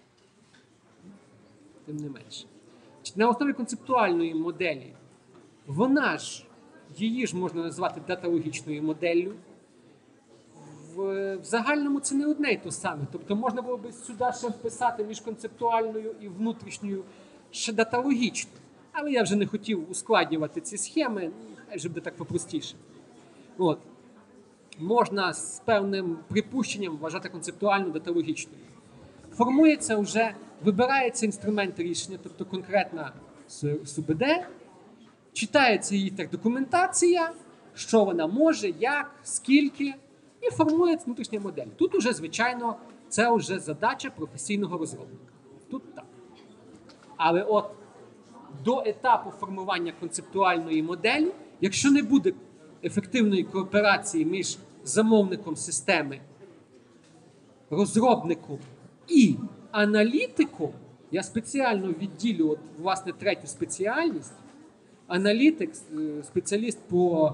тим не менше. На основі концептуальної моделі, вона ж, її ж можна назвати даталогічною моделлю. В, в загальному це не одне й то саме. Тобто можна було б сюди ще вписати між концептуальною і внутрішньою ще даталогічну. Але я вже не хотів ускладнювати ці схеми, хай вже буде так попростіше. От. Можна з певним припущенням вважати концептуальну даталогічною. Формується вже, вибирається інструмент рішення, тобто конкретна СУБД, читається її так документація, що вона може, як, скільки, і формується внутрішня модель. Тут уже, звичайно, це вже задача професійного розробника. Тут так. Але от до етапу формування концептуальної моделі, якщо не буде ефективної кооперації між замовником системи, розробником і аналітиком, я спеціально відділю от, власне, третю спеціальність, аналітик, спеціаліст по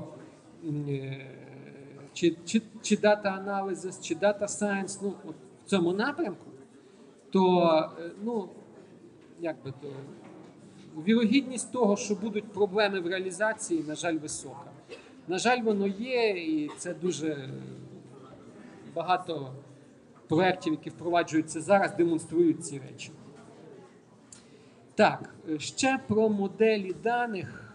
чи, чи, чи дата-аналізис, чи дата-сайенс, ну, от в цьому напрямку, то, ну, як би то, вірогідність того, що будуть проблеми в реалізації, на жаль, висока. На жаль, воно є, і це дуже багато проєктів, які впроваджуються зараз, демонструють ці речі. Так, ще про моделі даних,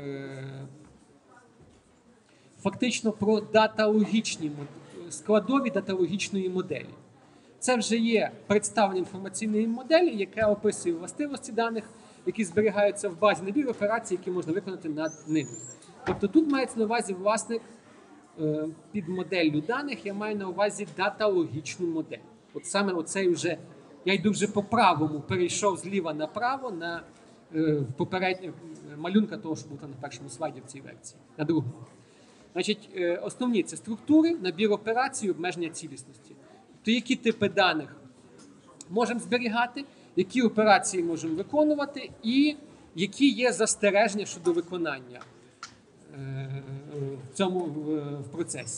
фактично про даталогічні, складові даталогічної моделі. Це вже є представлення інформаційної моделі, яке описує властивості даних, які зберігаються в базі, набір операцій, які можна виконати над ними. Тобто тут мається на увазі власник під моделлю даних, я маю на увазі даталогічну модель. От саме оцей вже, я йду вже по правому, перейшов зліва направо на попередню малюнка того, що був там на першому слайді в цій версії, на другому. Значить, основні – це структури, набір операцій, обмеження цілісності. Тобто, які типи даних можемо зберігати, які операції можемо виконувати і які є застереження щодо виконання в цьому в процесі.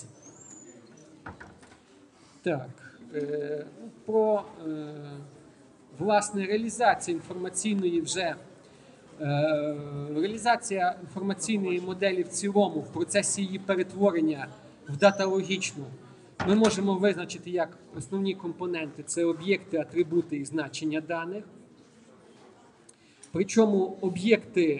Так, про власне реалізацію інформаційної вже реалізація інформаційної моделі в цілому в процесі її перетворення в даталогічну. ми можемо визначити як основні компоненти – це об'єкти, атрибути і значення даних. Причому об'єкти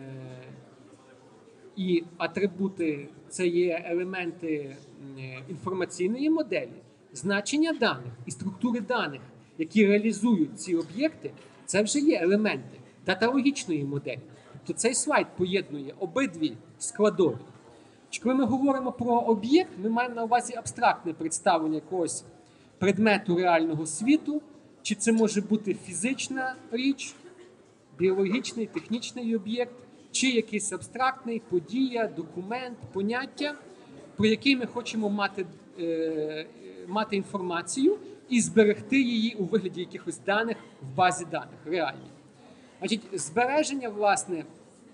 і атрибути – це є елементи інформаційної моделі, значення даних і структури даних, які реалізують ці об'єкти, це вже є елементи даталогічної моделі. Тобто цей слайд поєднує обидві складові. Коли ми говоримо про об'єкт, ми маємо на увазі абстрактне представлення якогось предмету реального світу, чи це може бути фізична річ, біологічний, технічний об'єкт, чи якийсь абстрактний подія, документ, поняття, про який ми хочемо мати, е, мати інформацію і зберегти її у вигляді якихось даних в базі даних, реальні. Значить, збереження, власне,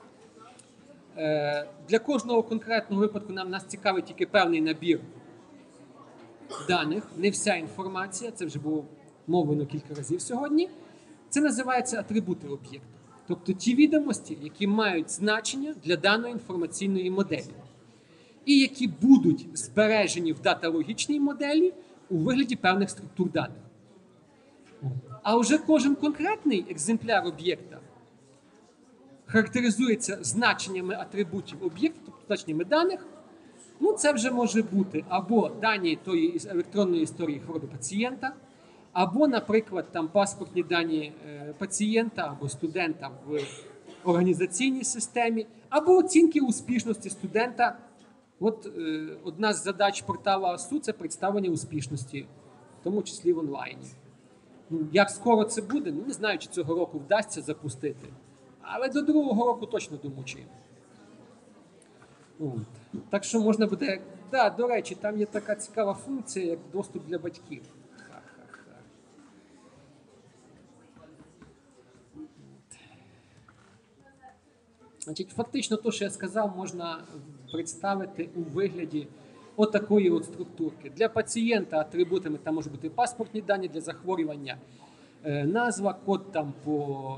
е, для кожного конкретного випадку нам нас цікавить тільки певний набір даних, не вся інформація, це вже було мовлено кілька разів сьогодні. Це називається атрибути об'єкту. Тобто ті відомості, які мають значення для даної інформаційної моделі. І які будуть збережені в даталогічній моделі у вигляді певних структур даних. А вже кожен конкретний екземпляр об'єкта характеризується значеннями атрибутів об'єкту, тобто значеннями даних. Ну, це вже може бути або дані тої електронної історії хвороби пацієнта, або, наприклад, там паспортні дані пацієнта або студента в організаційній системі, або оцінки успішності студента. От е, одна з задач порталу АСУ – це представлення успішності, в тому числі в онлайні. Ну, як скоро це буде, ну, не знаю, чи цього року вдасться запустити, але до другого року точно домучимо. От. Так що можна буде, да, до речі, там є така цікава функція, як доступ для батьків. Ха-ха-ха. Значить, фактично, те, що я сказав, можна представити у вигляді отакої от структурки. Для пацієнта атрибутами там можуть бути паспортні дані для захворювання, назва, код там по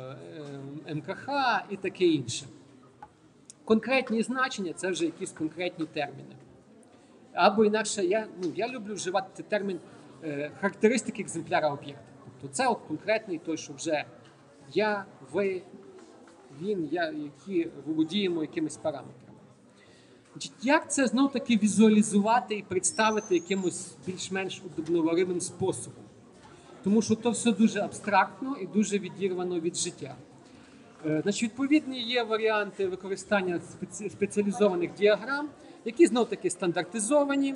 ем ка ха і таке інше. Конкретні значення – це вже якісь конкретні терміни. Або інакше, я, ну, я люблю вживати термін е, характеристики екземпляра об'єкта. Тобто це от конкретний той, що вже я, ви, він, я, які володіємо якимись параметрами. Значить, як це знов-таки візуалізувати і представити якимось більш-менш удобноваримим способом? Тому що то все дуже абстрактно і дуже відірвано від життя. Значить, відповідні є варіанти використання спеці... спеціалізованих діаграм, які знов-таки стандартизовані.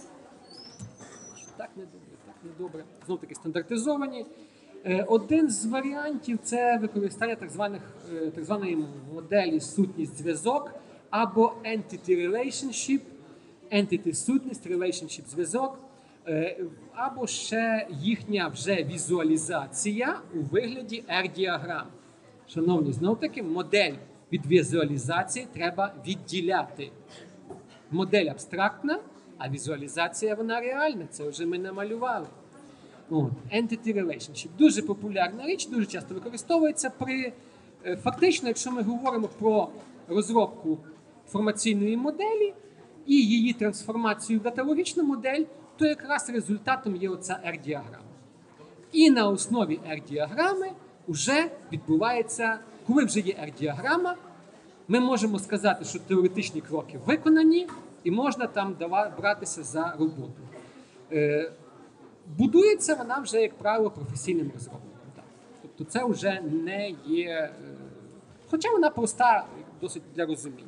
Так недобре, так недобре. Знов-таки стандартизовані. Один з варіантів – це використання так званих, так званої моделі сутність-зв'язок або entity relationship, entity-сутність, relationship-зв'язок, або ще їхня вже візуалізація у вигляді ар-діаграм. Шановні, знов-таки, модель від візуалізації треба відділяти. Модель абстрактна, а візуалізація вона реальна. Це вже ми намалювали. От. Entity relationship. Дуже популярна річ, дуже часто використовується при... Фактично, якщо ми говоримо про розробку інформаційної моделі і її трансформацію в даталогічну модель, то якраз результатом є оця ар-діаграма. І на основі ар-діаграми вже відбувається, коли вже є ар-діаграма, ми можемо сказати, що теоретичні кроки виконані і можна там братися за роботу. Е, будується вона вже, як правило, професійним розробником. Так. Тобто це вже не є, е, хоча вона проста досить для розуміння.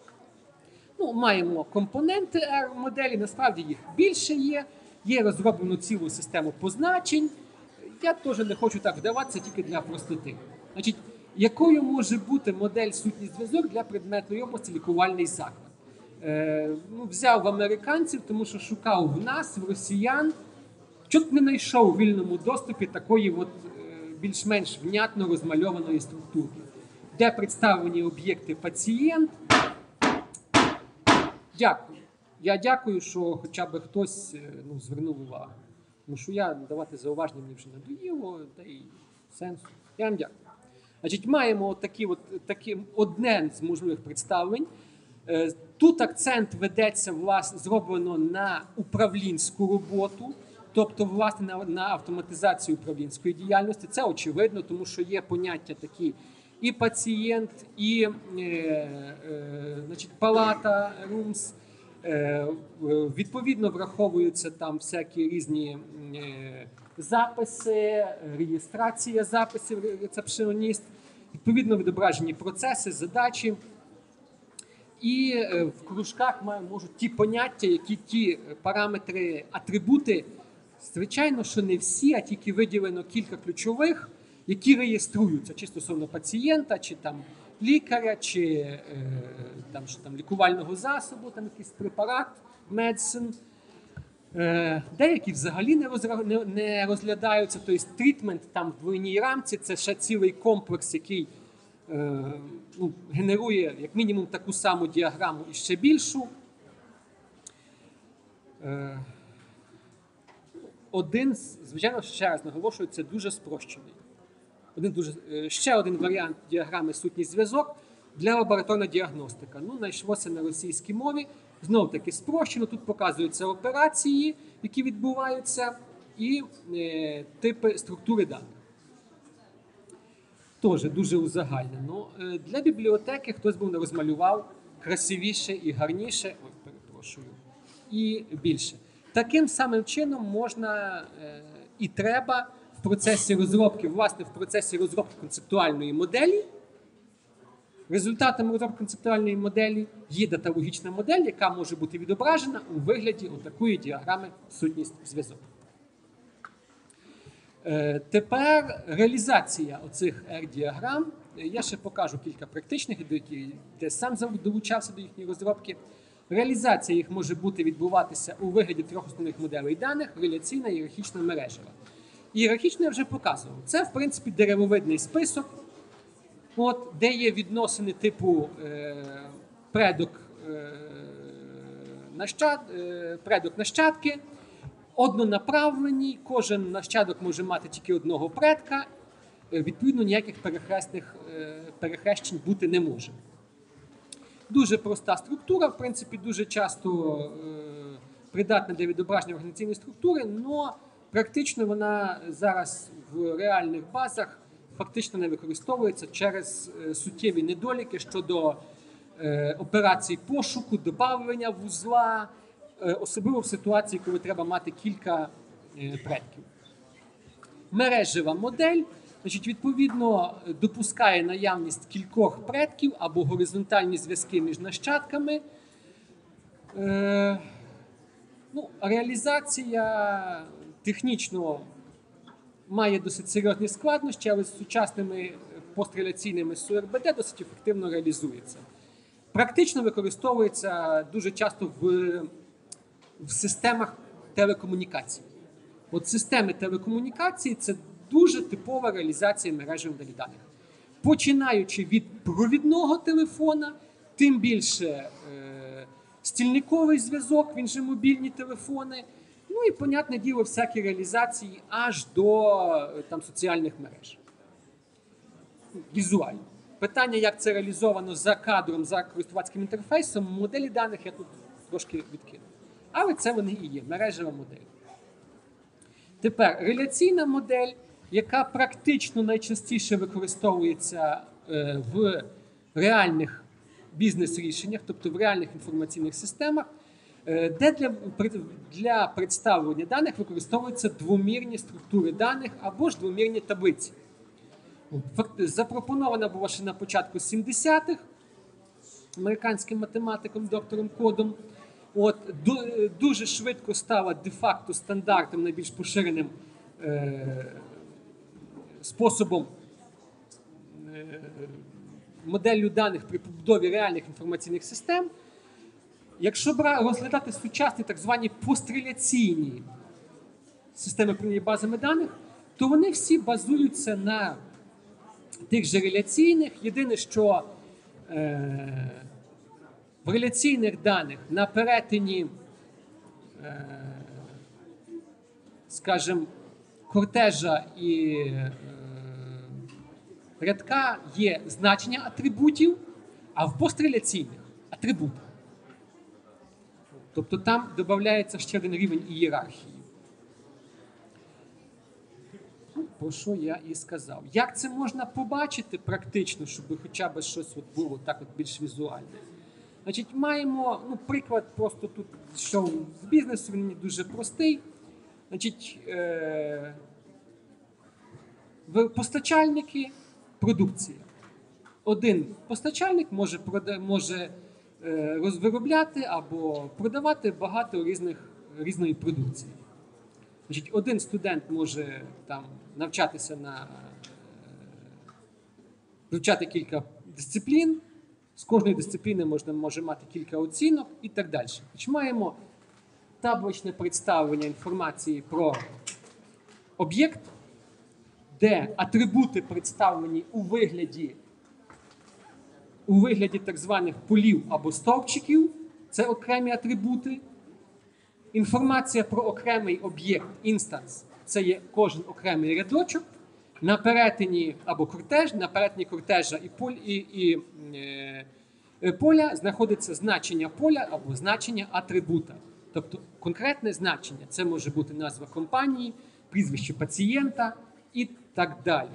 Ну, маємо компоненти ар-моделі, насправді їх більше є, є розроблено цілу систему позначень. Я теж не хочу так вдаватися тільки для простоти. Значить, якою може бути модель сутність-зв'язок для предметної області лікувальний заклад? Е, ну, взяв в американців, тому що шукав в нас, в росіян, чот не знайшов у вільному доступі такої от, е, більш-менш внятно розмальованої структури, де представлені об'єкти пацієнт. Дякую. Я дякую, що хоча б хтось ну, звернув увагу. Тому що я давати зауваження мені вже надоїло, та й сенсу. Я вам дякую. Значить, маємо такі от, такі, одне з можливих представлень. Тут акцент ведеться, власне, зроблено на управлінську роботу, тобто, власне, на, на автоматизацію управлінської діяльності. Це очевидно, тому що є поняття такі і пацієнт, і е, е, значить, палата, румс. Е, відповідно, враховуються там всякі різні е, записи, реєстрація записів, рецепціоніст, відповідно відображені процеси, задачі. І в кружках можуть ті поняття, які ті параметри, атрибути, звичайно, що не всі, а тільки виділено кілька ключових, які реєструються, чи стосовно пацієнта, чи там лікаря, чи е, там, що, там, лікувального засобу, там якийсь препарат, медицин. Е, деякі взагалі не, розра... не, не розглядаються, тобто трітмент там в двойній рамці, це ще цілий комплекс, який Ну, генерує як мінімум таку саму діаграму і ще більшу. Один, звичайно, ще раз наголошую, це дуже спрощений. Один дуже, ще один варіант діаграми сутність зв'язок для лабораторної діагностики. Ну, знайшлося на російській мові. Знов таки спрощено. Тут показуються операції, які відбуваються, і е, типи структури даних. Теж дуже узагальнено. Для бібліотеки хтось був розмалював красивіше і гарніше, ой, перепрошую, і більше. Таким самим чином можна і треба в процесі розробки, власне, в процесі розробки концептуальної моделі, результатами розробки концептуальної моделі є даталогічна модель, яка може бути відображена у вигляді отакої діаграми сутність зв'язок. Тепер реалізація оцих ер-діаграм. Я ще покажу кілька практичних, де сам долучався до їхньої розробки. Реалізація їх може бути відбуватися у вигляді трьох основних моделей даних: реляційна, ієрархічна, мережева. Ієрархічну я вже показував. Це, в принципі, деревовидний список, от, де є відносини типу е, предок, е, нащад, е, предок нащадки, однонаправлені, кожен нащадок може мати тільки одного предка, відповідно, ніяких перехресних перехрещень бути не може. Дуже проста структура, в принципі, дуже часто придатна для відображення організаційної структури, але практично вона зараз в реальних базах фактично не використовується через суттєві недоліки щодо операцій пошуку, добавлення вузла, особливо в ситуації, коли треба мати кілька предків. Мережева модель, значить, відповідно, допускає наявність кількох предків або горизонтальні зв'язки між нащадками. Е, ну, реалізація технічно має досить серйозні складнощі, але з сучасними постреляційними ес у ар бе де досить ефективно реалізується. Практично використовується дуже часто в, в системах телекомунікацій. От системи телекомунікацій – це дуже типова реалізація мережевих моделей даних. Починаючи від провідного телефона, тим більше е, стільниковий зв'язок, він же мобільні телефони, ну і, понятне діло, всякі реалізації аж до там, соціальних мереж. Візуально. Питання, як це реалізовано за кадром, за користувацьким інтерфейсом, моделі даних я тут трошки відкину. Але це вони і є, мережева модель. Тепер, реляційна модель, яка практично найчастіше використовується е, в реальних бізнес-рішеннях, тобто в реальних інформаційних системах, е, де для, для представлення даних використовуються двомірні структури даних або ж двомірні таблиці. Запропонована була ще на початку сімдесятих американським математиком, доктором Кодом. От, дуже швидко стала де-факто стандартом, найбільш поширеним е, способом е, моделлю даних при побудові реальних інформаційних систем. Якщо розглядати сучасні так звані постреляційні системи управління базами даних, то вони всі базуються на тих же реляційних. Єдине, що е, в реляційних даних на перетині, е, скажімо, кортежа і е, рядка є значення атрибутів, а в постреляційних атрибут. Тобто там додається ще один рівень ієрархії. Про що я і сказав. Як це можна побачити практично, щоб хоча б щось от було так от більш візуальне? Значить, маємо, ну, приклад просто тут, що з бізнесу, він дуже простий. Значить, е- постачальники продукції. Один постачальник може, прода- може е- виробляти або продавати багато різних, різної продукції. Значить, один студент може там навчатися на вивчати кілька дисциплін, з кожної дисципліни можна може мати кілька оцінок і так далі. Значить, маємо табличне представлення інформації про об'єкт, де атрибути представлені у вигляді, у вигляді так званих полів або стовпчиків, це окремі атрибути. Інформація про окремий об'єкт, інстанс, це є кожен окремий рядочок. На перетині або кортеж, на перетині кортежа і, поль, і, і е, поля знаходиться значення поля або значення атрибута. Тобто конкретне значення. Це може бути назва компанії, прізвище пацієнта і так далі.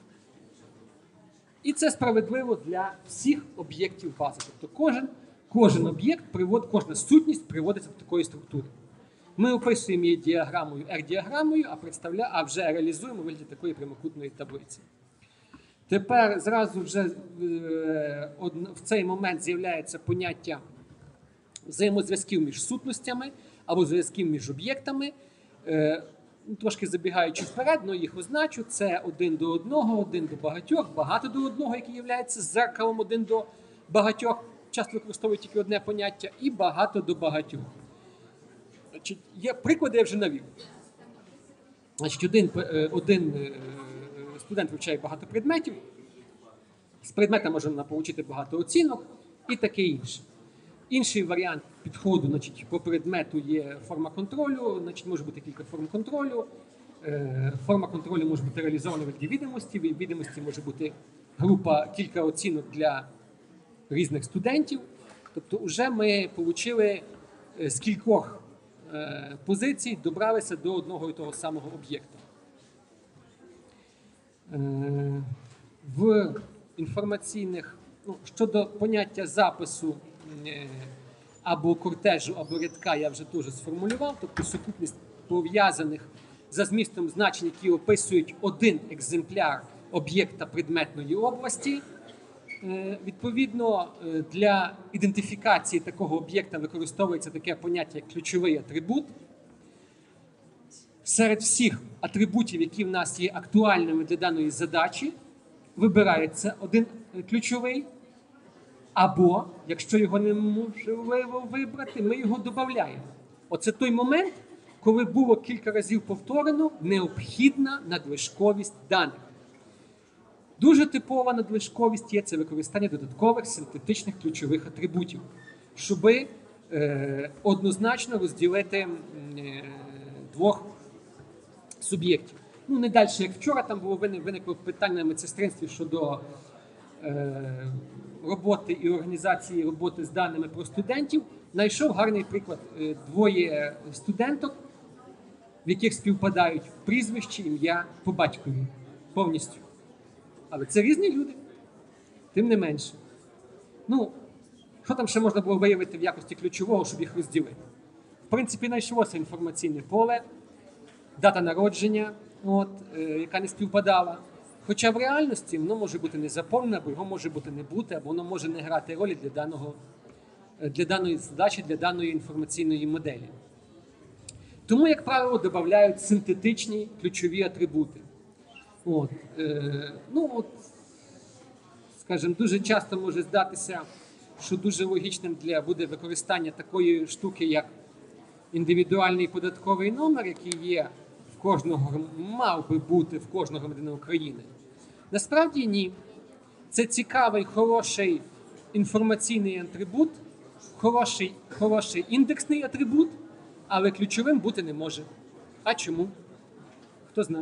І це справедливо для всіх об'єктів бази. Тобто кожен, кожен об'єкт, привод, кожна сутність приводиться до такої структури. Ми описуємо її діаграмою, R-діаграмою, а, представля... а вже реалізуємо у вигляді такої прямокутної таблиці. Тепер зразу вже е, в цей момент з'являється поняття взаємозв'язків між сутностями або зв'язків між об'єктами. Е, трошки забігаючи вперед, але їх означу. Це один до одного, один до багатьох, багато до одного, який є зеркалом один до багатьох, часто використовують тільки одне поняття, і багато до багатьох. Значить, є приклади, я вже навів. Значить, один, один студент вивчає багато предметів, з предмета можна отримати багато оцінок і таке інше. Інший варіант підходу, значить, по предмету є форма контролю, значить, може бути кілька форм контролю. Форма контролю може бути реалізована в виді відомості, в відомості може бути група, кілька оцінок для різних студентів. Тобто вже ми отримали з кількох позицій добралися до одного і того самого об'єкта. В інформаційних, ну, щодо поняття запису або кортежу, або рядка я вже теж сформулював, тобто сукупність пов'язаних за змістом значень, які описують один екземпляр об'єкта предметної області. Відповідно, для ідентифікації такого об'єкта використовується таке поняття, як ключовий атрибут. Серед всіх атрибутів, які в нас є актуальними для даної задачі, вибирається один ключовий, або, якщо його неможливо вибрати, ми його додаємо. Оце той момент, коли було кілька разів повторено необхідна надлишковість даних. Дуже типова надлишковість є це використання додаткових синтетичних ключових атрибутів, щоб е, однозначно розділити е, двох суб'єктів. Ну, не далі, як вчора, там було виникло питання на медсестринстві щодо е, роботи і організації роботи з даними про студентів. Знайшов гарний приклад. Е, двоє студенток, в яких співпадають прізвище, ім'я по батькові повністю. Але це різні люди, тим не менше. Ну, що там ще можна було виявити в якості ключового, щоб їх розділити? В принципі, знайшлося інформаційне поле, дата народження, от, е, яка не співпадала. Хоча в реальності воно може бути не заповнене, або його може бути не бути, або воно може не грати ролі для, даного, для даної задачі, для даної інформаційної моделі. Тому, як правило, додають синтетичні ключові атрибути. От, е, ну, от, скажімо, дуже часто може здатися, що дуже логічним для буде використання такої штуки, як індивідуальний податковий номер, який є в кожного, мав би бути в кожного громадянина України. Насправді ні. Це цікавий, хороший інформаційний атрибут, хороший, хороший індексний атрибут, але ключовим бути не може. А чому? Хто знає?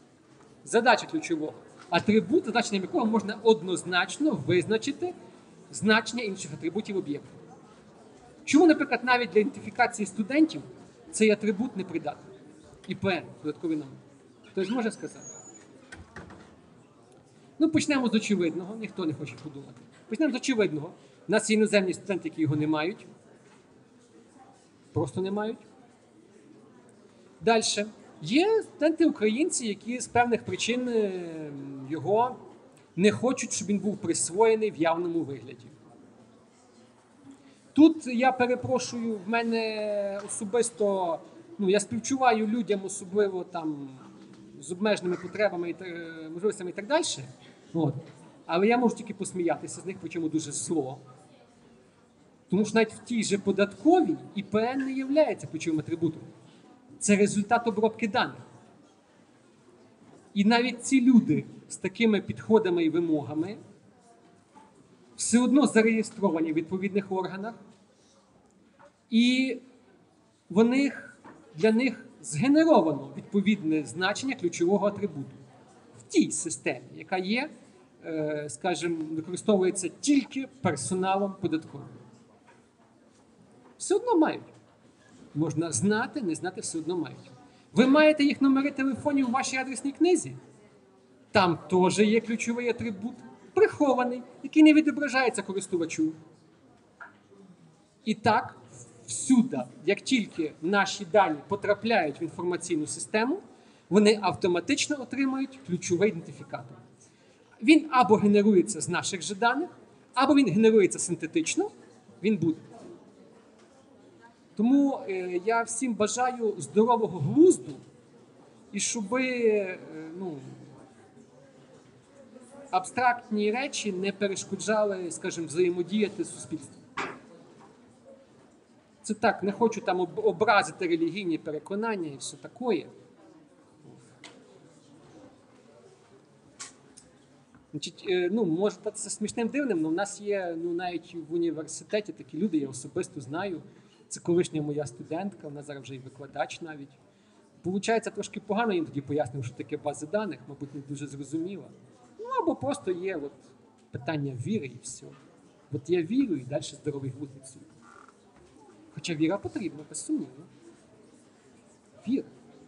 Задача ключового. Атрибут, значенням якого можна однозначно визначити значення інших атрибутів об'єкту. Чому, наприклад, навіть для ідентифікації студентів цей атрибут непридатний? І ПН, додатковий номер. Хтось може сказати? Ну, почнемо з очевидного, ніхто не хоче подумати. Почнемо з очевидного. У нас є іноземні студенти, які його не мають. Просто не мають. Далі. Є студенти-українці, які з певних причин його не хочуть, щоб він був присвоєний в явному вигляді. Тут, я перепрошую, в мене особисто, ну, я співчуваю людям, особливо там з обмеженими потребами і можливостями і так далі. От. Але я можу тільки посміятися з них, причому дуже зло. Тому що навіть в тій же податковій ІПН не є ключовим атрибутом. Це результат обробки даних. І навіть ці люди з такими підходами і вимогами все одно зареєстровані в відповідних органах, і вони, для них згенеровано відповідне значення ключового атрибуту в тій системі, яка є, скажімо, використовується тільки персоналом податковим. Все одно мають. Можна знати, не знати, все одно мають. Ви маєте їх номери телефонів у вашій адресній книзі? Там теж є ключовий атрибут, прихований, який не відображається користувачу. І так, всюди, як тільки наші дані потрапляють в інформаційну систему, вони автоматично отримують ключовий ідентифікатор. Він або генерується з наших же даних, або він генерується синтетично, він буде. Тому е, я всім бажаю здорового глузду, і щоб е, ну, абстрактні речі не перешкоджали, скажімо, взаємодіяти з суспільством. Це так, не хочу там образити релігійні переконання і все таке. Значить, ну, може це смішним дивним, але в нас є, ну, навіть в університеті такі люди, я особисто знаю. Це колишня моя студентка, вона зараз вже і викладач навіть. Получається, трошки погано їм тоді пояснив, що таке бази даних, мабуть, не дуже зрозуміло. Ну, або просто є от питання віри і все. От я вірю і далі здоровий глузд відсутній. Хоча віра потрібна, безсумнівно. Віра.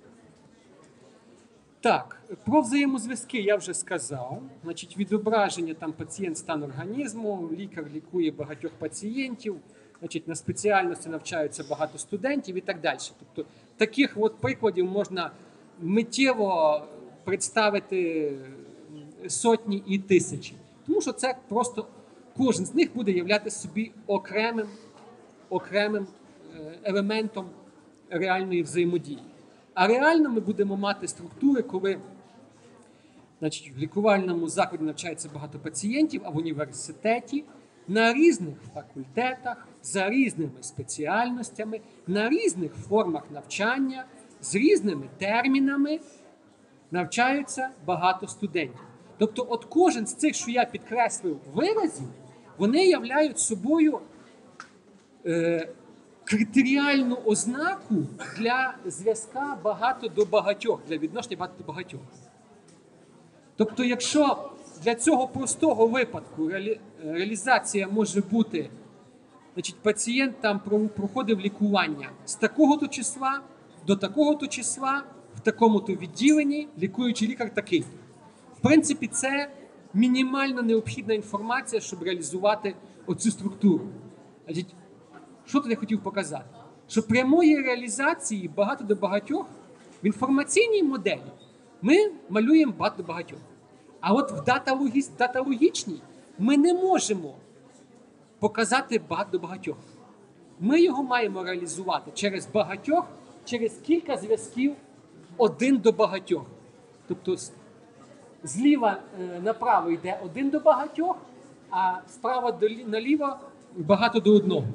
Так, про взаємозв'язки я вже сказав. Значить, відображення там пацієнт стан організму, лікар лікує багатьох пацієнтів, значить, на спеціальності навчаються багато студентів і так далі. Тобто, таких от прикладів можна миттєво представити сотні і тисячі. Тому що це просто, кожен з них буде являти собі окремим, окремим елементом реальної взаємодії. А реально ми будемо мати структури, коли, значить, в лікувальному закладі навчається багато пацієнтів, а в університеті на різних факультетах, за різними спеціальностями, на різних формах навчання, з різними термінами навчаються багато студентів. Тобто от кожен з цих, що я підкреслив, виразів, вони являють собою е, критеріальну ознаку для зв'язка багато до багатьох, для відношення багато до багатьох. Тобто, якщо для цього простого випадку реалі... реалізація може бути, значить, пацієнт там проходив лікування з такого-то числа до такого-то числа, в такому-то відділенні, лікуючий лікар такий. В принципі, це мінімально необхідна інформація, щоб реалізувати оцю структуру. Значить, що тут я хотів показати? Що прямої реалізації багато до багатьох в інформаційній моделі ми малюємо багато до багатьох. А от в даталогічній ми не можемо показати багато до багатьох. Ми його маємо реалізувати через багатьох, через кілька зв'язків один до багатьох. Тобто зліва направо йде один до багатьох, а справа наліво багато до одного.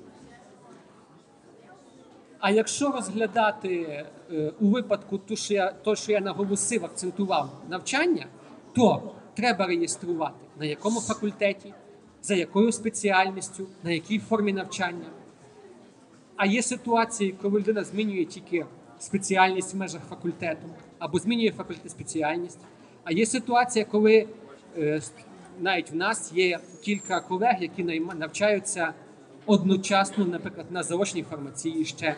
А якщо розглядати е, у випадку то, що я, то, що я наголосив, акцентував навчання, то треба реєструвати, на якому факультеті, за якою спеціальністю, на якій формі навчання. А є ситуації, коли людина змінює тільки спеціальність в межах факультету, або змінює факультет спеціальність. А є ситуація, коли е, навіть в нас є кілька колег, які навчаються одночасно, наприклад, на заочній фармації ще.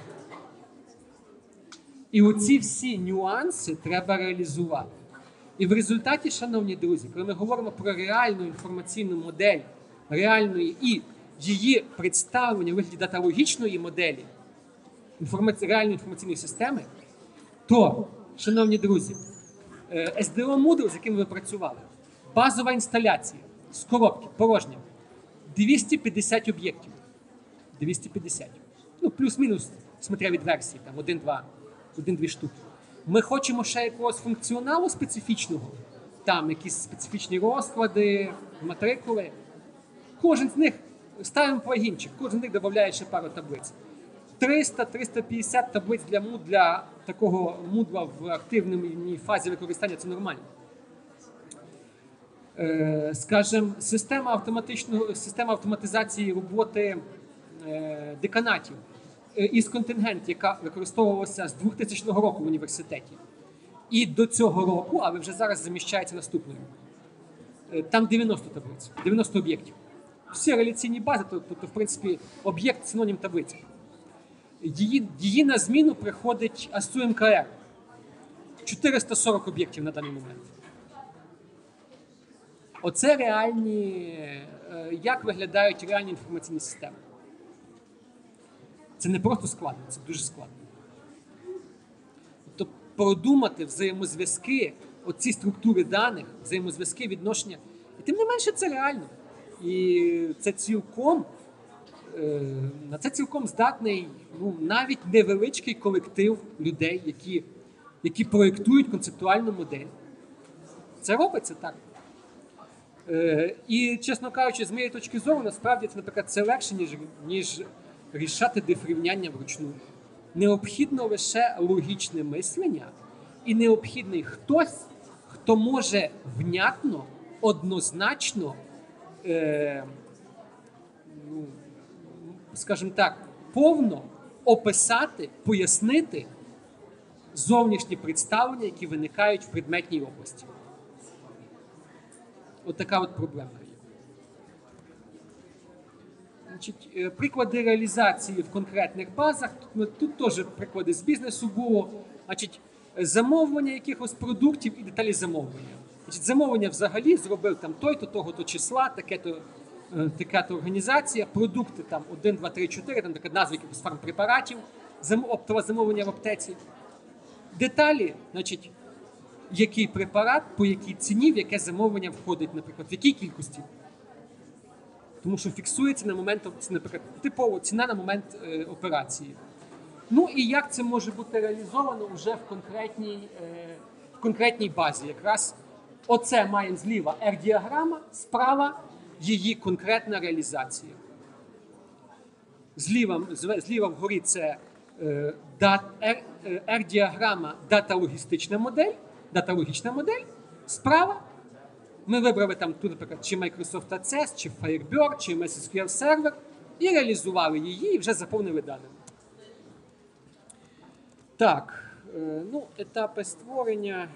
І оці всі нюанси треба реалізувати. І в результаті, шановні друзі, коли ми говоримо про реальну інформаційну модель, реальної і її представлення у вигляді даталогічної моделі, інформаці... реальної інформаційної системи, то, шановні друзі, ес ді о Moodle, з яким ви працювали, базова інсталяція з коробки, порожня, двісті п'ятдесят об'єктів. двісті п'ятдесят. Ну, плюс-мінус, смотря від версії, там, один-два, один-дві штуки. Ми хочемо ще якогось функціоналу специфічного, там якісь специфічні розклади, матрикули. Кожен з них ставимо плагінчик, кожен з них додає ще пару таблиць. триста - триста п'ятдесят таблиць для, Moodle, для такого Moodle в активній фазі використання – це нормально. Е, скажем, система, автоматичного, система автоматизації роботи е, деканатів е, із контингент, яка використовувалася з двохтисячного року в університеті. І до цього року, але вже зараз заміщається наступною. Е, там дев'яносто таблиць, дев'яносто об'єктів. Всі реляційні бази, тобто, в принципі, об'єкт – синонім таблиці. Її, її на зміну приходить ей ес ю ем ка ер. чотириста сорок об'єктів на даний момент. Оце реальні, як виглядають реальні інформаційні системи. Це не просто складно, це дуже складно. Тобто продумати взаємозв'язки, оці структури даних, взаємозв'язки, відношення. І тим не менше це реально. І це цілком, на це цілком здатний, ну, навіть невеличкий колектив людей, які, які проєктують концептуальну модель. Це робиться так. І, чесно кажучи, з моєї точки зору, насправді це, наприклад, це легше, ніж, ніж рішати дифрівняння вручну. Необхідно лише логічне мислення і необхідний хтось, хто може внятно, однозначно, е, ну, скажімо так, повно описати, пояснити зовнішні представлення, які виникають в предметній області. От така от проблема є. Значить, приклади реалізації в конкретних базах. Тут, тут теж приклади з бізнесу було. Значить, замовлення якихось продуктів і деталі замовлення. Значить, замовлення взагалі зробив там той-то, того-то числа, таке-то, така-то організація, продукти там один, два, три, чотири, там така назва якихось фармпрепаратів, зам, оптове замовлення в аптеці. Деталі, значить, який препарат, по якій ціні, в яке замовлення входить, наприклад, в якій кількості. Тому що фіксується на момент, наприклад, типово ціна на момент е, операції. Ну і як це може бути реалізовано вже в конкретній, е, в конкретній базі. Якраз оце маємо зліва ер-діаграма, справа її конкретна реалізація. Зліва, зліва вгорі це е, ер-діаграма дата-логістична модель, дата-логічна модель, справа ми вибрали там, тут, наприклад, чи Microsoft Access, чи Firebird, чи ем ес ес кю ель сервер і реалізували її, і вже заповнили даними. Так, ну, етапи створення.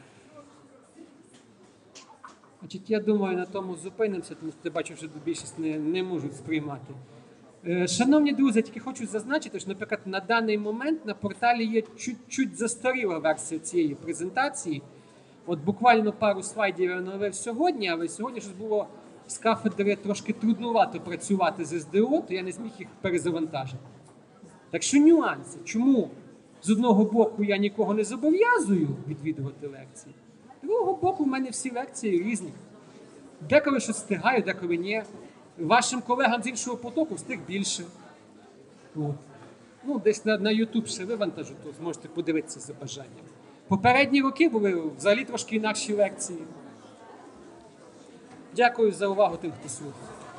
Значить, я думаю, на тому зупинимося, тому що я бачу, що більшість не, не можуть сприймати. Шановні друзі, тільки хочу зазначити, що, наприклад, на даний момент на порталі є чуть-чуть застаріла версія цієї презентації. От буквально пару слайдів я оновив сьогодні, але сьогодні щось було з кафедри трошки труднувато працювати з ес ді о, то я не зміг їх перезавантажити. Так що нюанси. Чому? З одного боку я нікого не зобов'язую відвідувати лекції, з другого боку в мене всі лекції різні. Деколи щось встигаю, деколи ні. Вашим колегам з іншого потоку встиг більше. От. Ну, десь на, на YouTube ще вивантажу, то зможете подивитися за бажанням. Попередні роки були взагалі трошки інакші лекції. Дякую за увагу тим, хто слухав.